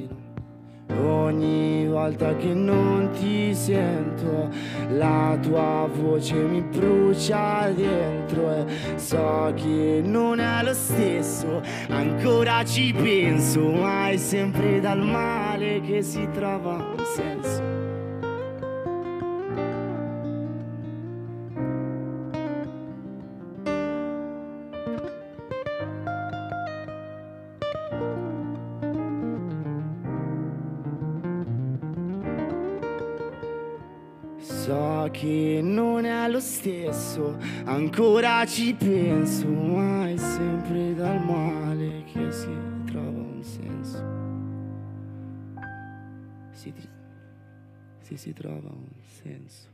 Ogni volta che non ti sento, la tua voce mi brucia dentro e so che non è lo stesso, ancora ci penso, ma è sempre dal male che si trova un senso. So che non è lo stesso, ancora ci penso, ma è sempre dal male che si trova un senso. Si trova un senso.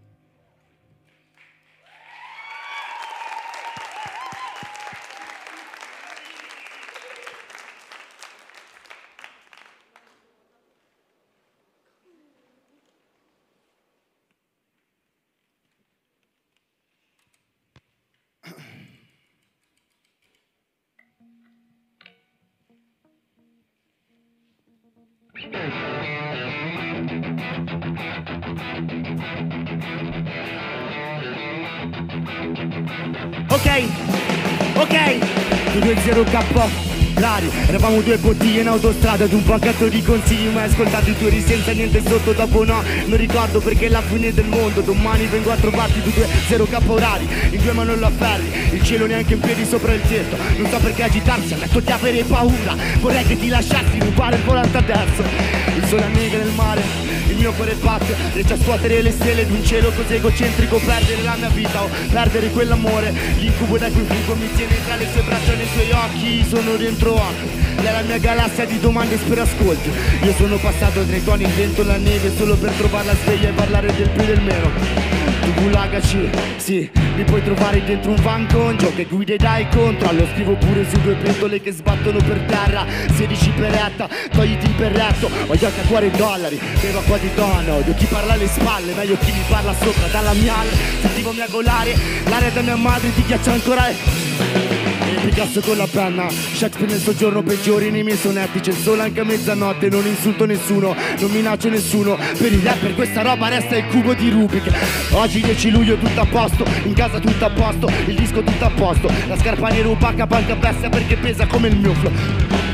Ok, 2-0 K. rari. Eravamo due bottiglie in autostrada ed un pacchetto di consigli. Ma hai ascoltato i tuoi eri senza niente sotto, dopo no, non ricordo perché è la fine del mondo. Domani vengo a trovarti, tu 2-0 capo orari, in due ma non lo afferri, il cielo neanche in piedi sopra il tetto. Non so perché agitarsi, a letto di avere paura, vorrei che ti lasciassi rubare il volante a terzo. Il sole annega nel mare, il mio cuore batte, riesce a scuotere le stelle d'un cielo così egocentrico. Perdere la mia vita o perdere quell'amore, l'incubo da cui fuggo mi tiene tra le sue braccia e nei suoi occhi. Sono dentro occhi, lei è la mia galassia di domande per ascolti. Io sono passato tra i toni in vento la neve solo per trovarla sveglia e parlare del più e del meno. Tu bulagaci, sì, mi puoi trovare dentro un van con giochi, guide dai controllo. Scrivo pure su due pentole che sbattono per terra, 16 peretta, togliti il berretto. Ho gli occhi a cuore $, bevo acqua di donna. Odio chi parla alle spalle, meglio chi mi parla sopra. Dalla mia ala, sentivo miagolare l'aria da mia madre, ti ghiaccia ancora. Picasso con la penna, Shakespeare nel soggiorno peggiori nei miei sonetti. C'è il sole anche a mezzanotte, non insulto nessuno, non minaccio nessuno. Per il rapper questa roba resta il cubo di Rubik. Oggi 10 luglio tutto a posto, in casa tutto a posto, il disco tutto a posto. La scarpa nera opaca, banca bestia perché pesa come il mio flow.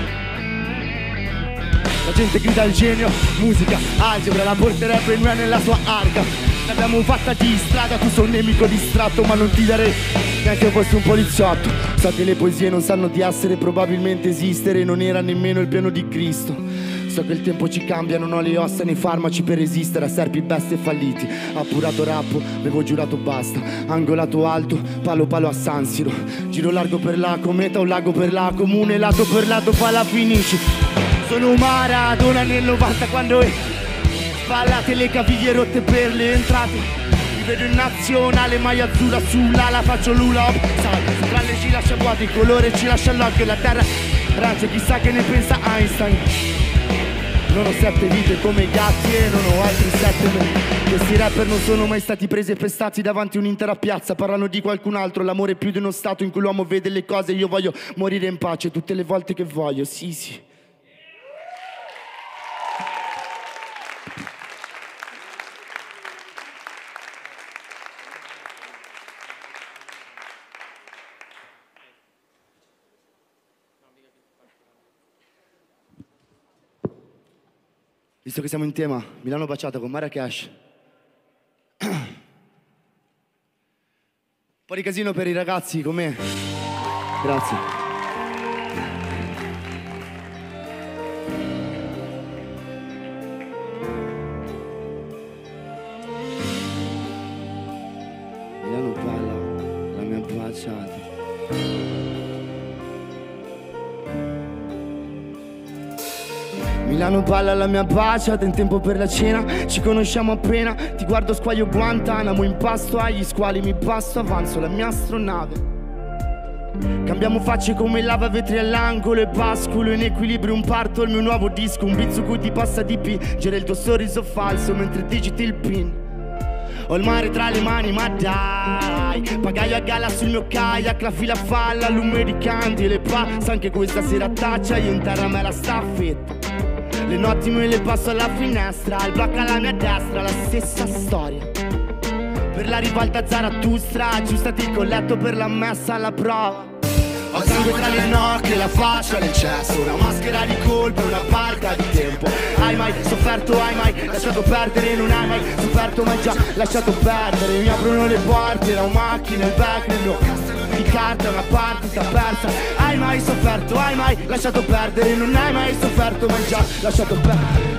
La gente grida al genio, musica, algebra, la porterebbe in me nella sua arca. L'abbiamo fatta di strada, tu sei un nemico distratto, ma non ti darei neanche fossi un poliziotto. So che le poesie non sanno di essere, probabilmente esistere, non era nemmeno il piano di Cristo. So che il tempo ci cambia, non ho le ossa nei farmaci per resistere a serpi, bestie e falliti. Appurato rappo, avevo giurato basta. Angolato alto, palo palo a San Siro. Giro largo per la cometa, un lago per la comune, lato per lato fa la finisci. Sono Maradona nel 90 quando ballate le caviglie rotte per le entrate. Mi vedo in nazionale, maglia azzurra sull'ala, faccio l'ula hop. Sai, tra le ci lascia vuoti, il colore ci lascia l'occhio, la terra raggio, chissà che ne pensa Einstein. Non ho 7 vite come i gatti e non ho altri 7 nomi. Questi rapper non sono mai stati presi e pestati davanti a un'intera piazza. Parlano di qualcun altro, l'amore è più di uno stato in cui l'uomo vede le cose. Io voglio morire in pace tutte le volte che voglio, sì sì. Visto che siamo in tema, Milano baciata con Marrakesh. Un po' di casino per i ragazzi con me. Grazie. Milano balla, la mia baciata. Milano balla la mia baciata, in tempo per la cena, ci conosciamo appena, ti guardo squaglio Guantanamo, impasto agli squali mi passo, avanzo la mia astronave. Cambiamo facce come lava, vetri all'angolo e basculo in equilibrio, un parto il mio nuovo disco, un beat su cui ti passa di dipingere il tuo sorriso falso mentre digiti il pin. Ho il mare tra le mani ma dai, pagaio a galla sul mio kayak, la fila falla, lume di candele, passa anche questa sera taccia, io in terra me la staffetta. Le notti me le passo alla finestra, il blocco alla mia destra, la stessa storia. Per la ribalta Zarathustra, aggiustati il colletto per la messa alla prova. Ho sangue tra le nocche, la faccia nel cesso, una maschera di colpo, una barca di tempo. Hai mai sofferto, hai mai lasciato perdere, non hai mai sofferto, ma già lasciato perdere. Mi aprono le porte, la macchina, il back nel mio castello di carta, una partita persa. Hai mai sofferto, hai mai lasciato perdere, non hai mai sofferto, ma già lasciato perdere.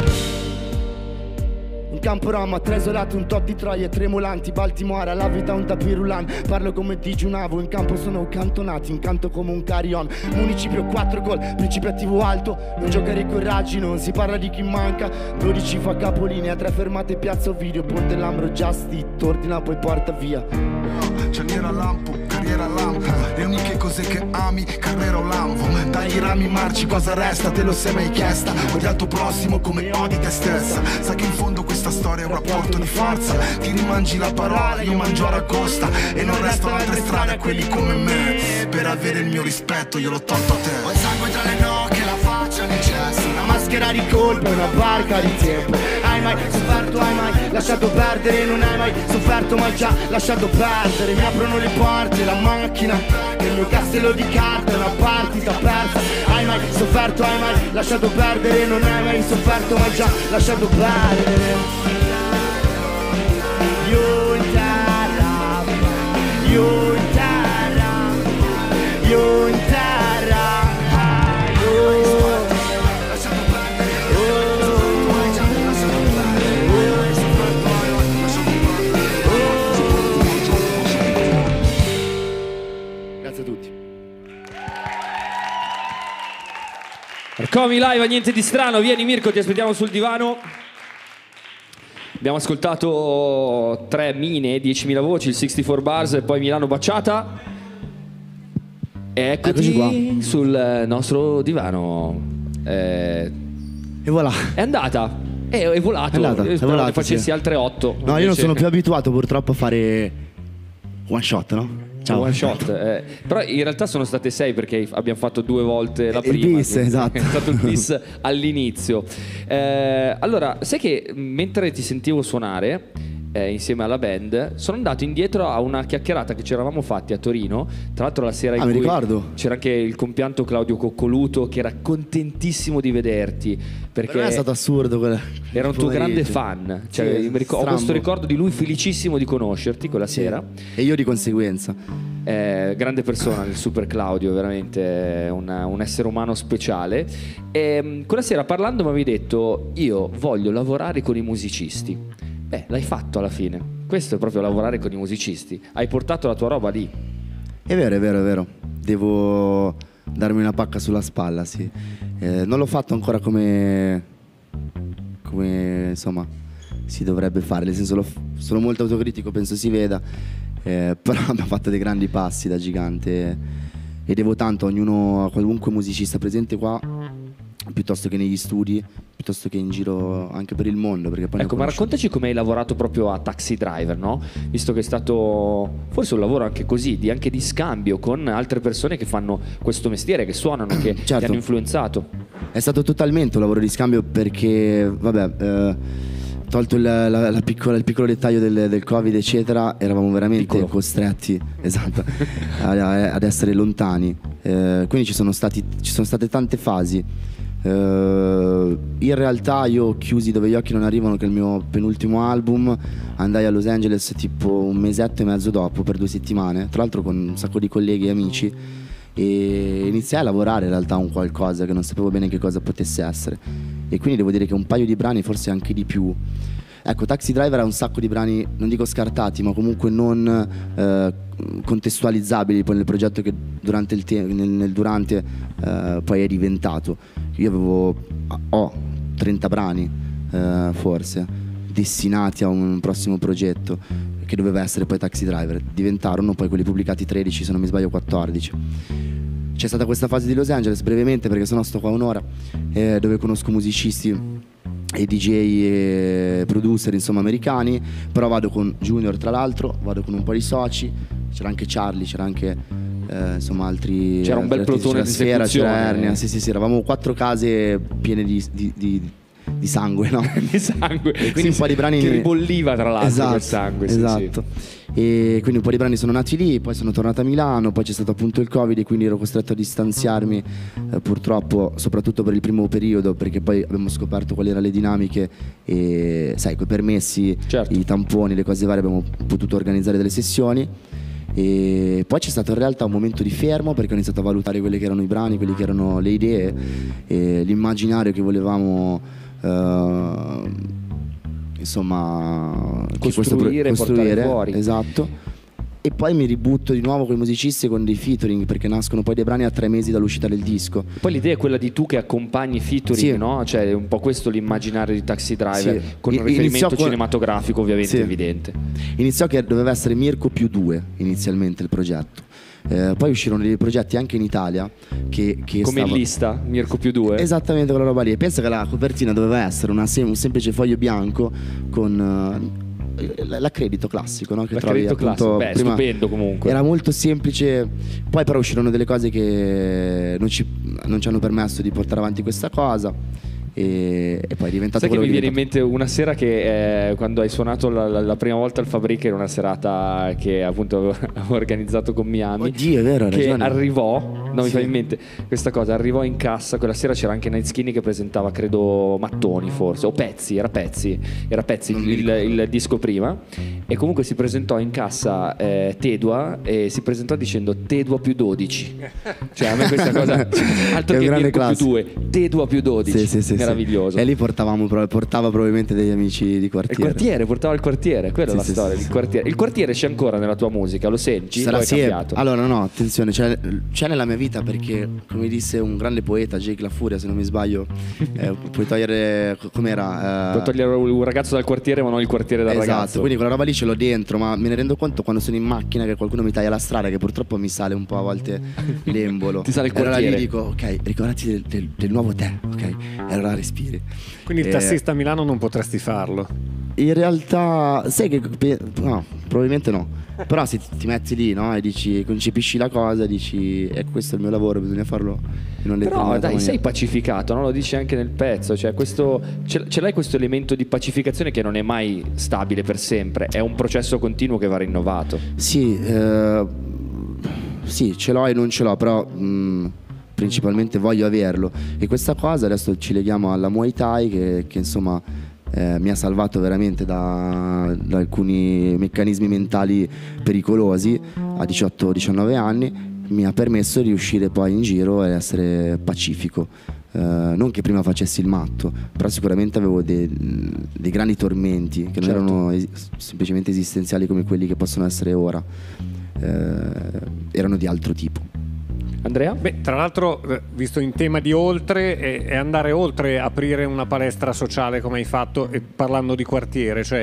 In campo Roma, 3 isolati, un tot di troie tremolanti, Baltimora, la vita un tapirulan. Parlo come digiunavo, in campo sono cantonati, incanto come un carillon. Municipio 4 gol, principio attivo alto, non giocare con raggi, non si parla di chi manca. 12 fa capolinea, 3 fermate piazza Ovidio, Ponte Lambro, Just It, ordina poi porta via. Cerniera lampo, carriera lampo, le uniche cose che ami, carriera o lampo. Dai rami marci, cosa resta, te lo sei mai chiesta? Odia il tuo prossimo come odi te stessa. Sai che in fondo questa storia è un rapporto di forza. Ti rimangi la parola, io mangio a ragosta. E non restano altre strade a quelli come me. Per avere il mio rispetto io l'ho tolto a te. Ho il sangue tra le nocche, la faccia nel cesso, una maschera di colpa e una barca di tempo. Hai hai mai sofferto, hai mai lasciato perdere, non hai mai sofferto ma già lasciato perdere. Mi aprono le porte, la macchina, nel mio castello di carta, una partita persa. Hai mai sofferto, hai mai lasciato perdere, non hai mai sofferto ma già lasciato perdere. Grazie a tutti. Comi live a Niente di Strano. Vieni Mirko, ti aspettiamo sul divano. Abbiamo ascoltato 3 mine, 10.000 voci, il 64 Bars e poi Milano Baciata. E Eccoci qua. sul nostro divano. E voilà. È andata. È volato. È andata, Io è speravo volato, ne facessi sì. altre 8. No, io non sono più abituato purtroppo a fare one shot, no? Ciao. One shot. Però in realtà sono state 6 perché abbiamo fatto 2 volte la Il prima. bis, esatto. È stato il bis all'inizio. Allora, sai che mentre ti sentivo suonare insieme alla band, sono andato indietro a una chiacchierata che ci eravamo fatti a Torino. Tra l'altro la sera in mi cui ricordo. c'era anche il compianto Claudio Coccoluto, che era contentissimo di vederti perché Per me è stato assurdo era un tuo grande fan. Cioè, Sì, ho questo ricordo di lui felicissimo di conoscerti quella sera. E io di conseguenza. Grande persona, il super Claudio, veramente un essere umano speciale. E quella sera parlando mi avevi detto: io voglio lavorare con i musicisti. L'hai fatto alla fine. Questo è proprio lavorare con i musicisti. Hai portato la tua roba lì. È vero, è vero, è vero. Devo darmi una pacca sulla spalla, sì. Non l'ho fatto ancora come insomma si dovrebbe fare. Nel senso, sono molto autocritico, penso si veda. Però abbiamo fatto dei grandi passi da gigante. E devo tanto a qualunque musicista presente qua, piuttosto che negli studi, piuttosto che in giro anche per il mondo, perché poi Ecco, ma raccontaci come hai lavorato proprio a Taxi Driver, no? Visto che è stato forse un lavoro anche così, anche di scambio con altre persone che fanno questo mestiere, che suonano, che ti hanno influenzato. È stato totalmente un lavoro di scambio perché, vabbè, tolto il piccolo dettaglio del Covid, eccetera, eravamo veramente costretti, esatto, ad essere lontani. Quindi ci sono state tante fasi. In realtà io chiusi Dove gli occhi non arrivano, che è il mio penultimo album, andai a Los Angeles tipo un mesetto e mezzo dopo, per 2 settimane, tra l'altro con un sacco di colleghi e amici, e iniziai a lavorare in realtà un qualcosa che non sapevo bene che cosa potesse essere, e quindi devo dire che un paio di brani, forse anche di più. Ecco, Taxi Driver ha un sacco di brani, non dico scartati, ma comunque non contestualizzabili poi nel progetto che durante poi è diventato. Io ho 30 brani forse destinati a un prossimo progetto che doveva essere poi Taxi Driver. Diventarono poi quelli pubblicati 13, se non mi sbaglio 14. C'è stata questa fase di Los Angeles brevemente, perché sennò sto qua un'ora, dove conosco musicisti e DJ e producer, insomma, americani. Però vado con Junior, tra l'altro, vado con un po' di soci, c'era anche Charlie, c'era anche insomma altri, c'era un bel plotone di Sfera, esecuzione. c'era Ernia, sì, eravamo 4 case piene di sangue, no? Di sangue, e quindi un po' di brani che ribolliva, tra l'altro, esatto, quel sangue, esatto. E quindi un po' di brani sono nati lì, poi sono tornato a Milano, poi c'è stato appunto il Covid e quindi ero costretto a distanziarmi, purtroppo, soprattutto per il primo periodo, perché poi abbiamo scoperto quali erano le dinamiche e sai, coi permessi, i tamponi, le cose varie, abbiamo potuto organizzare delle sessioni. E poi c'è stato in realtà un momento di fermo, perché ho iniziato a valutare quelli che erano i brani, quelli che erano le idee e l'immaginario che volevamo insomma costruire, portare fuori. Esatto. E poi mi ributto di nuovo con i musicisti e con dei featuring, perché nascono poi dei brani a 3 mesi dall'uscita del disco. Poi l'idea è quella di tu che accompagni featuring, sì, no? Cioè è un po' questo l'immaginario di Taxi Driver, sì, con un riferimento cinematografico ovviamente, sì, evidente. Iniziò che doveva essere Mirko più 2 inizialmente il progetto. Poi uscirono dei progetti anche in Italia che come in lista, Mirko più 2. Esattamente quella roba lì. E pensa che la copertina doveva essere un semplice foglio bianco con l'accredito classico, no? Che l'accredito trovi appunto classico, prima. Stupendo comunque. Era molto semplice. Poi però uscirono delle cose che non ci hanno permesso di portare avanti questa cosa. e poi è diventato Sai che quello mi che viene in mente una sera che quando hai suonato la prima volta al Fabrica, era una serata che appunto avevo organizzato con Miami. Oddio, è vero, hai che ragione. arrivò, no, mi Sì. fa in mente questa cosa, arrivò in cassa, quella sera c'era anche Night Skinny che presentava, credo, mattoni forse, o Pezzi, era Pezzi il disco prima, e comunque si presentò in cassa Tedua, e si presentò dicendo Tedua più 12, cioè a me questa cosa, altro È un che grande Mirko più classico. 2, Tedua più 12, Sì. meraviglioso. E lì portava probabilmente degli amici di Il quartiere. quartiere, portava il quartiere, quella è la Sì, storia. sì. Il quartiere c'è ancora nella tua musica, lo senti? Sarà O è sì. cambiato? Allora no, attenzione, c'è nella mia vita perché, come disse un grande poeta, Jake La Furia, se non mi sbaglio, puoi togliere, com'era? Puoi togliere un ragazzo dal quartiere ma non il quartiere dal Esatto, ragazzo. quindi quella roba lì ce l'ho dentro, ma me ne rendo conto quando sono in macchina che qualcuno mi taglia la strada, che purtroppo mi sale un po' a volte l'embolo. Ti sale il E allora quartiere. lì dico, ok, ricordati del nuovo te, ok? E allora respiri. Quindi il tassista a Milano non potresti farlo. In realtà, sai che no, probabilmente no. Però se ti metti lì, no, e dici, concepisci la cosa, dici, questo è il mio lavoro, bisogna farlo in un Però determinato dai, maniera. sei pacificato, no? Lo dici anche nel pezzo, cioè ce l'hai questo elemento di pacificazione che non è mai stabile per sempre, è un processo continuo che va rinnovato. Sì, sì, ce l'ho e non ce l'ho, però principalmente voglio averlo. E questa cosa adesso ci leghiamo alla Muay Thai che insomma mi ha salvato veramente da alcuni meccanismi mentali pericolosi a 18-19 anni, mi ha permesso di uscire poi in giro e essere pacifico. Non che prima facessi il matto, però sicuramente avevo dei grandi tormenti che non erano semplicemente esistenziali come quelli che possono essere ora, erano di altro tipo. Andrea? Beh, tra l'altro, visto in tema di oltre, è andare oltre, aprire una palestra sociale come hai fatto, e parlando di quartiere, cioè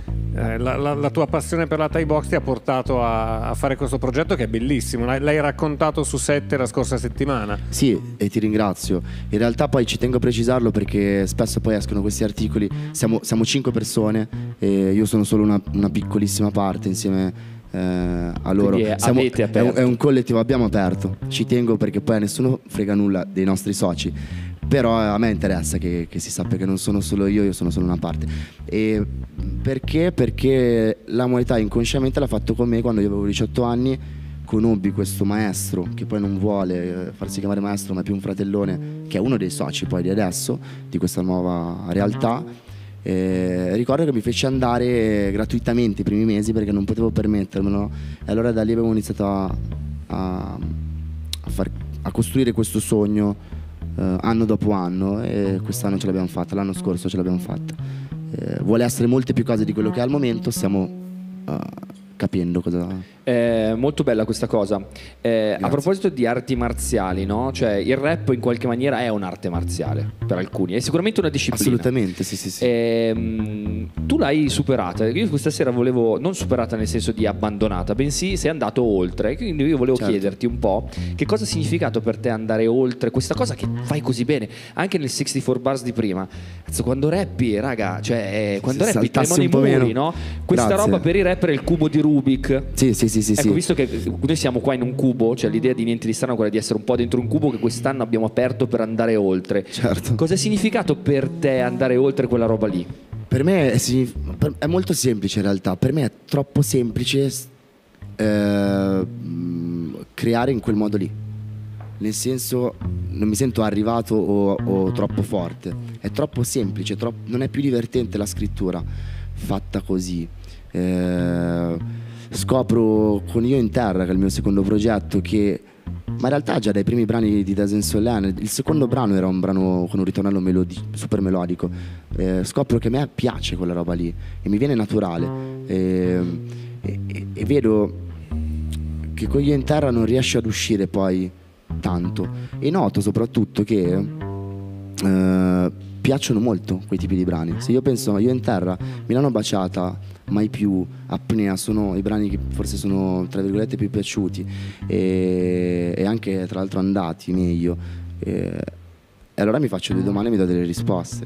la tua passione per la Thai Box ti ha portato a fare questo progetto che è bellissimo. L'hai raccontato su 7 la scorsa settimana. Sì, e ti ringrazio. In realtà poi ci tengo a precisarlo perché spesso poi escono questi articoli. Siamo 5 persone e io sono solo una piccolissima parte insieme a loro. Quindi avete aperto. È un collettivo, abbiamo aperto. Ci tengo perché poi a nessuno frega nulla dei nostri soci. Però a me interessa che si sappia che non sono solo io sono solo una parte. E perché? Perché la Muay Thai inconsciamente l'ha fatto con me quando io avevo 18 anni. Conobbi questo maestro che poi non vuole farsi chiamare maestro ma è più un fratellone, che è uno dei soci poi di adesso di questa nuova realtà. Ricordo che mi fece andare gratuitamente i primi mesi perché non potevo permettermelo, e allora da lì avevo iniziato a costruire questo sogno anno dopo anno, e quest'anno ce l'abbiamo fatta, l'anno scorso ce l'abbiamo fatta. Vuole essere molte più cose di quello che è al momento, stiamo capendo cosa. Molto bella questa cosa. A proposito di arti marziali, no? Cioè il rap in qualche maniera è un'arte marziale per alcuni, è sicuramente una disciplina. Assolutamente, sì. Tu l'hai superata. Io questa sera volevo, non superata nel senso di abbandonata, bensì sei andato oltre. Quindi io volevo chiederti un po' che cosa ha significato per te andare oltre questa cosa che fai così bene, anche nel 64 bars di prima. Cazzo, quando rappi, raga, cioè quando rappi tremono i muri, no? Questa roba per i rapper è il cubo di Rubik. Sì. Ecco, visto che noi siamo qua in un cubo, cioè l'idea di Niente di Strano è quella di essere un po' dentro un cubo che quest'anno abbiamo aperto per andare oltre. Certo. Cosa ha significato per te andare oltre quella roba lì? Per me è molto semplice in realtà. Per me è troppo semplice creare in quel modo lì. Nel senso, non mi sento arrivato o troppo forte. È troppo semplice, non è più divertente la scrittura fatta così. Scopro con Io in Terra, che è il mio secondo progetto, che ma in realtà già dai primi brani di Dazen Solane, il secondo brano era un brano con un ritornello super melodico. Scopro che a me piace quella roba lì e mi viene naturale, e vedo che con Io in Terra non riesce ad uscire poi tanto, e noto soprattutto che piacciono molto quei tipi di brani. Se io penso a Io in Terra, Milano Baciata, Mai più, Apnea sono i brani che forse sono tra virgolette più piaciuti, e anche tra l'altro andati meglio, e allora mi faccio delle domande e mi do delle risposte.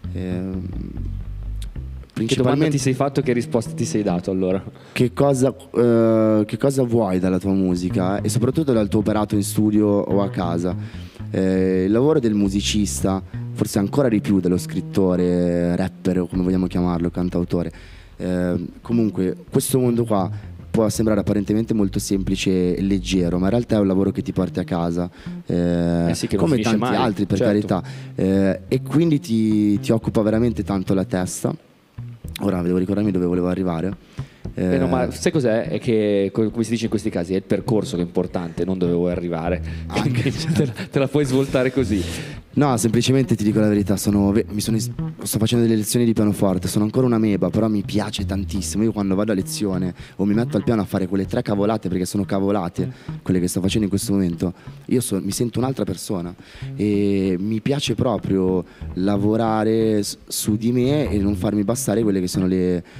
Che domanda ti sei fatto, che risposta ti sei dato allora? Che cosa vuoi dalla tua musica e soprattutto dal tuo operato in studio o a casa? Il lavoro del musicista forse ancora di più dello scrittore, rapper o come vogliamo chiamarlo, cantautore. Comunque questo mondo qua può sembrare apparentemente molto semplice e leggero, ma in realtà è un lavoro che ti porti a casa, sì, che non come finisce tanti mai, altri, per certo. carità, e quindi ti occupa veramente tanto la testa. Ora devo ricordarmi dove volevo arrivare. No, ma sai cos'è? È che, come si dice in questi casi, è il percorso che è importante, non dove vuoi arrivare. Quindi te la puoi svoltare così. No, semplicemente ti dico la verità, sto facendo delle lezioni di pianoforte, sono ancora una meba, però mi piace tantissimo. Io quando vado a lezione o mi metto al piano a fare quelle 3 cavolate, perché sono cavolate quelle che sto facendo in questo momento, mi sento un'altra persona e mi piace proprio lavorare su di me e non farmi bastare quelle che sono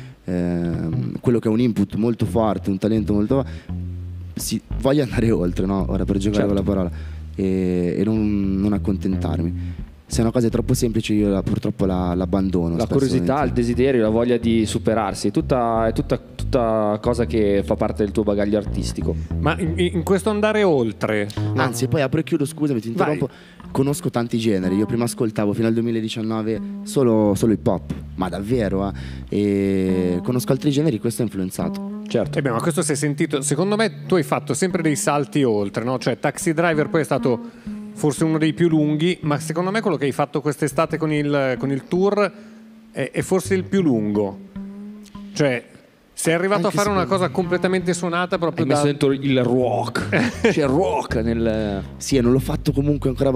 quello che è un input molto forte, un talento molto... voglio andare oltre, no? Ora per giocare con la parola e non accontentarmi. Se è una cosa troppo semplice io purtroppo l'abbandono. La curiosità, il desiderio, la voglia di superarsi, è tutta cosa che fa parte del tuo bagaglio artistico. Ma in questo andare oltre, anzi, poi apro e chiudo, scusami, ti interrompo. Conosco tanti generi, io prima ascoltavo fino al 2019 solo hip hop, ma davvero, e conosco altri generi, questo ha influenzato. Certo. Ma questo si è sentito, secondo me tu hai fatto sempre dei salti oltre, no? Cioè Taxi Driver poi è stato forse uno dei più lunghi, ma secondo me quello che hai fatto quest'estate con il tour è forse il più lungo. Cioè sei arrivato Anche a fare una cosa completamente suonata proprio hai messo dentro il rock. C'è il rock nel... Sì, non l'ho fatto comunque ancora,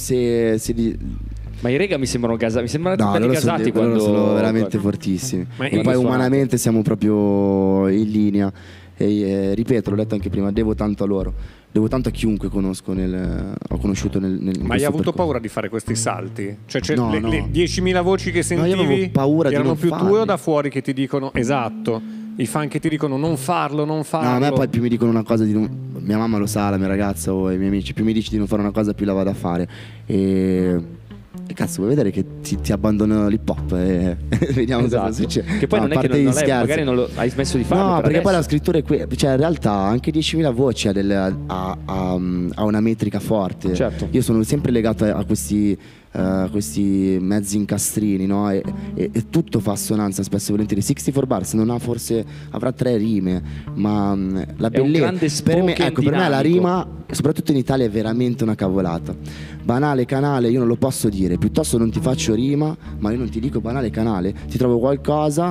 ma i Rega mi sembrano gasati, mi sembrano no, belli gasati quando... sono veramente fortissimi. E poi umanamente siamo proprio in linea. E ripeto, l'ho detto anche prima, devo tanto a loro, devo tanto a chiunque ho conosciuto nel Ma hai avuto paura di fare questi salti? Cioè no. le 10.000 voci che sentivi, io avevo paura erano di più non tue farli. o da fuori che ti dicono esatto? I fan che ti dicono non farlo. No, a me poi più mi dicono una cosa mia mamma lo sa, la mia ragazza o i miei amici, più mi dici di non fare una cosa più la vado a fare. E cazzo, vuoi vedere che ti abbandono l'hip hop e vediamo cosa succede. Che poi non è che magari non lo hai smesso di farlo. No, perché adesso. poi la scrittura è cioè in realtà anche 10.000 voci ha una metrica forte. Certo. Io sono sempre legato a questi questi mezzi incastrini, no? E tutto fa assonanza spesso e volentieri. 64 Bars avrà 3 rime, ma la bellezza per me la rima, soprattutto in Italia, è veramente una cavolata. Banale, canale, io non lo posso dire, piuttosto non ti faccio rima, ma io non ti dico banale, canale, ti trovo qualcosa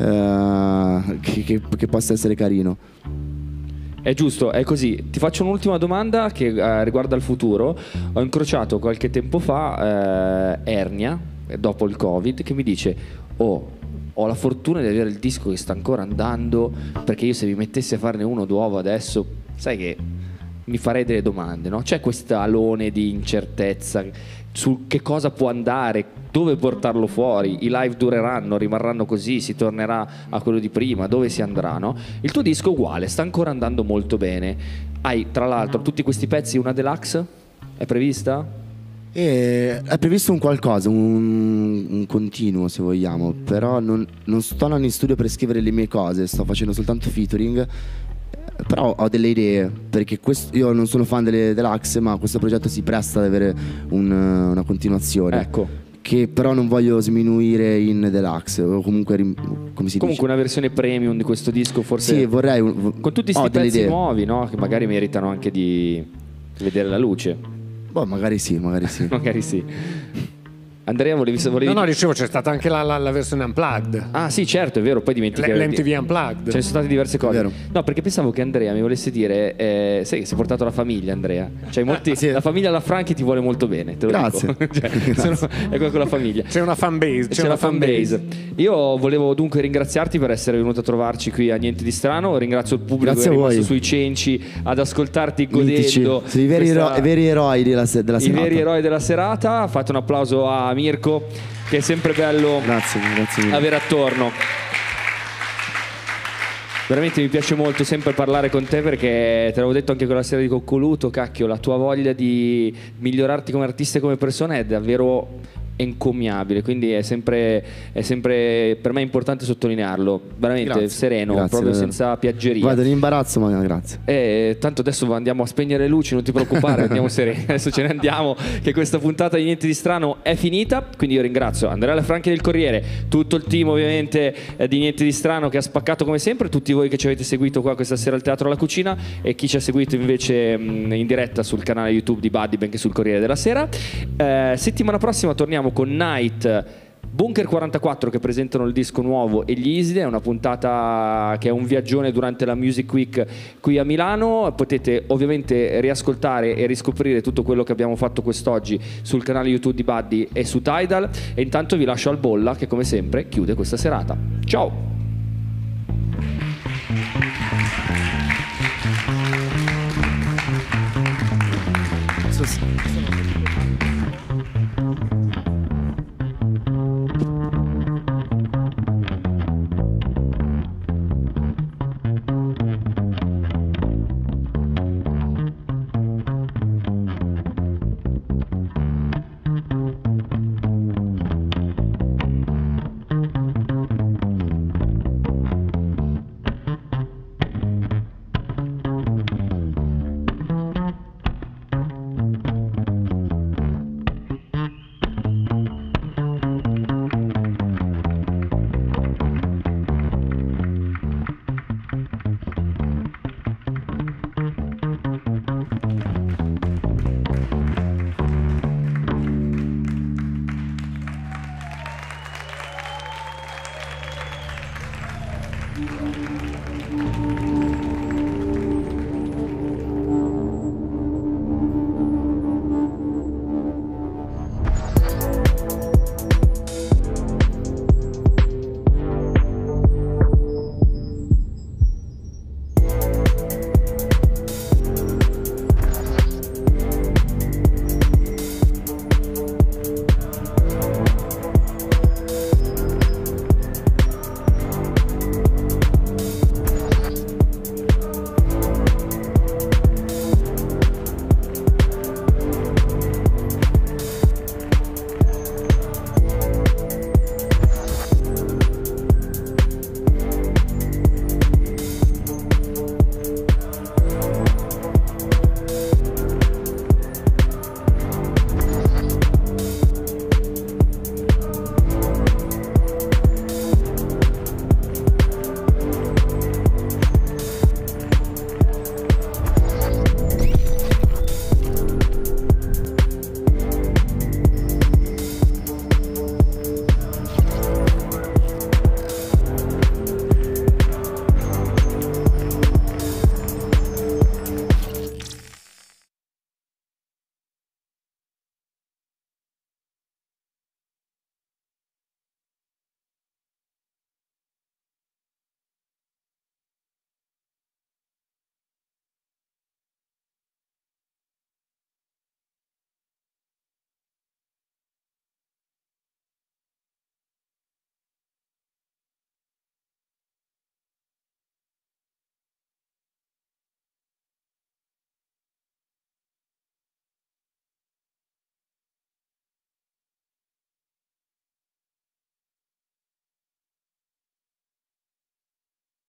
che possa essere carino. È giusto, è così. Ti faccio un'ultima domanda che riguarda il futuro. Ho incrociato qualche tempo fa Ernia, dopo il Covid, che mi dice: ho la fortuna di avere il disco che sta ancora andando, perché io se mi mettessi a farne uno nuovo adesso, sai che mi farei delle domande, no? C'è questo alone di incertezza su che cosa può andare, dove portarlo fuori, i live dureranno, rimarranno così, si tornerà a quello di prima, dove si andrà, no? Il tuo disco uguale, sta ancora andando molto bene. Hai tra l'altro tutti questi pezzi, una deluxe? È prevista? È previsto un qualcosa, un continuo se vogliamo, però non sto in studio per scrivere le mie cose, sto facendo soltanto featuring. Però ho delle idee, perché io non sono fan delle deluxe, ma questo progetto si presta ad avere una continuazione. Ecco. Che però non voglio sminuire in deluxe, o comunque come si dice? Una versione premium di questo disco, forse. Sì, vorrei con tutti questi pezzi nuovi, no? Che magari meritano anche di vedere la luce. Boh, magari sì. Magari sì. Andrea, volevi... No, dicevo, c'è stata anche la versione Unplugged. Ah sì, certo, è vero, poi dimentichi l'MTV Unplugged. Ce ne sono state diverse cose. Vero. No, perché pensavo che Andrea mi volesse dire sai che si è portato la famiglia, Andrea. Cioè sì. La famiglia alla Franchi ti vuole molto bene, te lo Grazie. dico. Grazie. È quella con la famiglia. C'è una fanbase. C'è una fanbase. Io volevo dunque ringraziarti per essere venuto a trovarci qui a Niente di Strano. Ringrazio il pubblico Grazie che è a rimasto voi. sui cenci ad ascoltarti godendo. Sì, i veri eroi della serata. I veri eroi della serata. Fate un applauso a Mirko, che è sempre bello grazie mille. avere attorno. Veramente mi piace molto sempre parlare con te, perché te l'avevo detto anche quella sera di Coccoluto, cacchio, la tua voglia di migliorarti come artista e come persona è davvero encomiabile, quindi è sempre per me importante sottolinearlo, veramente Grazie. sereno, Grazie, proprio davvero. senza piaggeria. Guarda, l'imbarazzo, ma grazie. Tanto adesso andiamo a spegnere le luci, non ti preoccupare, andiamo sereni, adesso ce ne andiamo, che questa puntata di Niente di Strano è finita, quindi io ringrazio Andrea Lafranchi del Corriere, tutto il team ovviamente di Niente di Strano che ha spaccato come sempre, tutti voi che ci avete seguito qua questa sera al Teatro La Cucina e chi ci ha seguito invece in diretta sul canale YouTube di Buddy, benché sul Corriere della Sera. Settimana prossima torniamo con Night, Bunker 44 che presentano il disco nuovo e gli Iside, è una puntata che è un viaggione durante la Music Week qui a Milano. Potete ovviamente riascoltare e riscoprire tutto quello che abbiamo fatto quest'oggi sul canale YouTube di Buddy e su Tidal, e intanto vi lascio al Bolla che come sempre chiude questa serata. Ciao!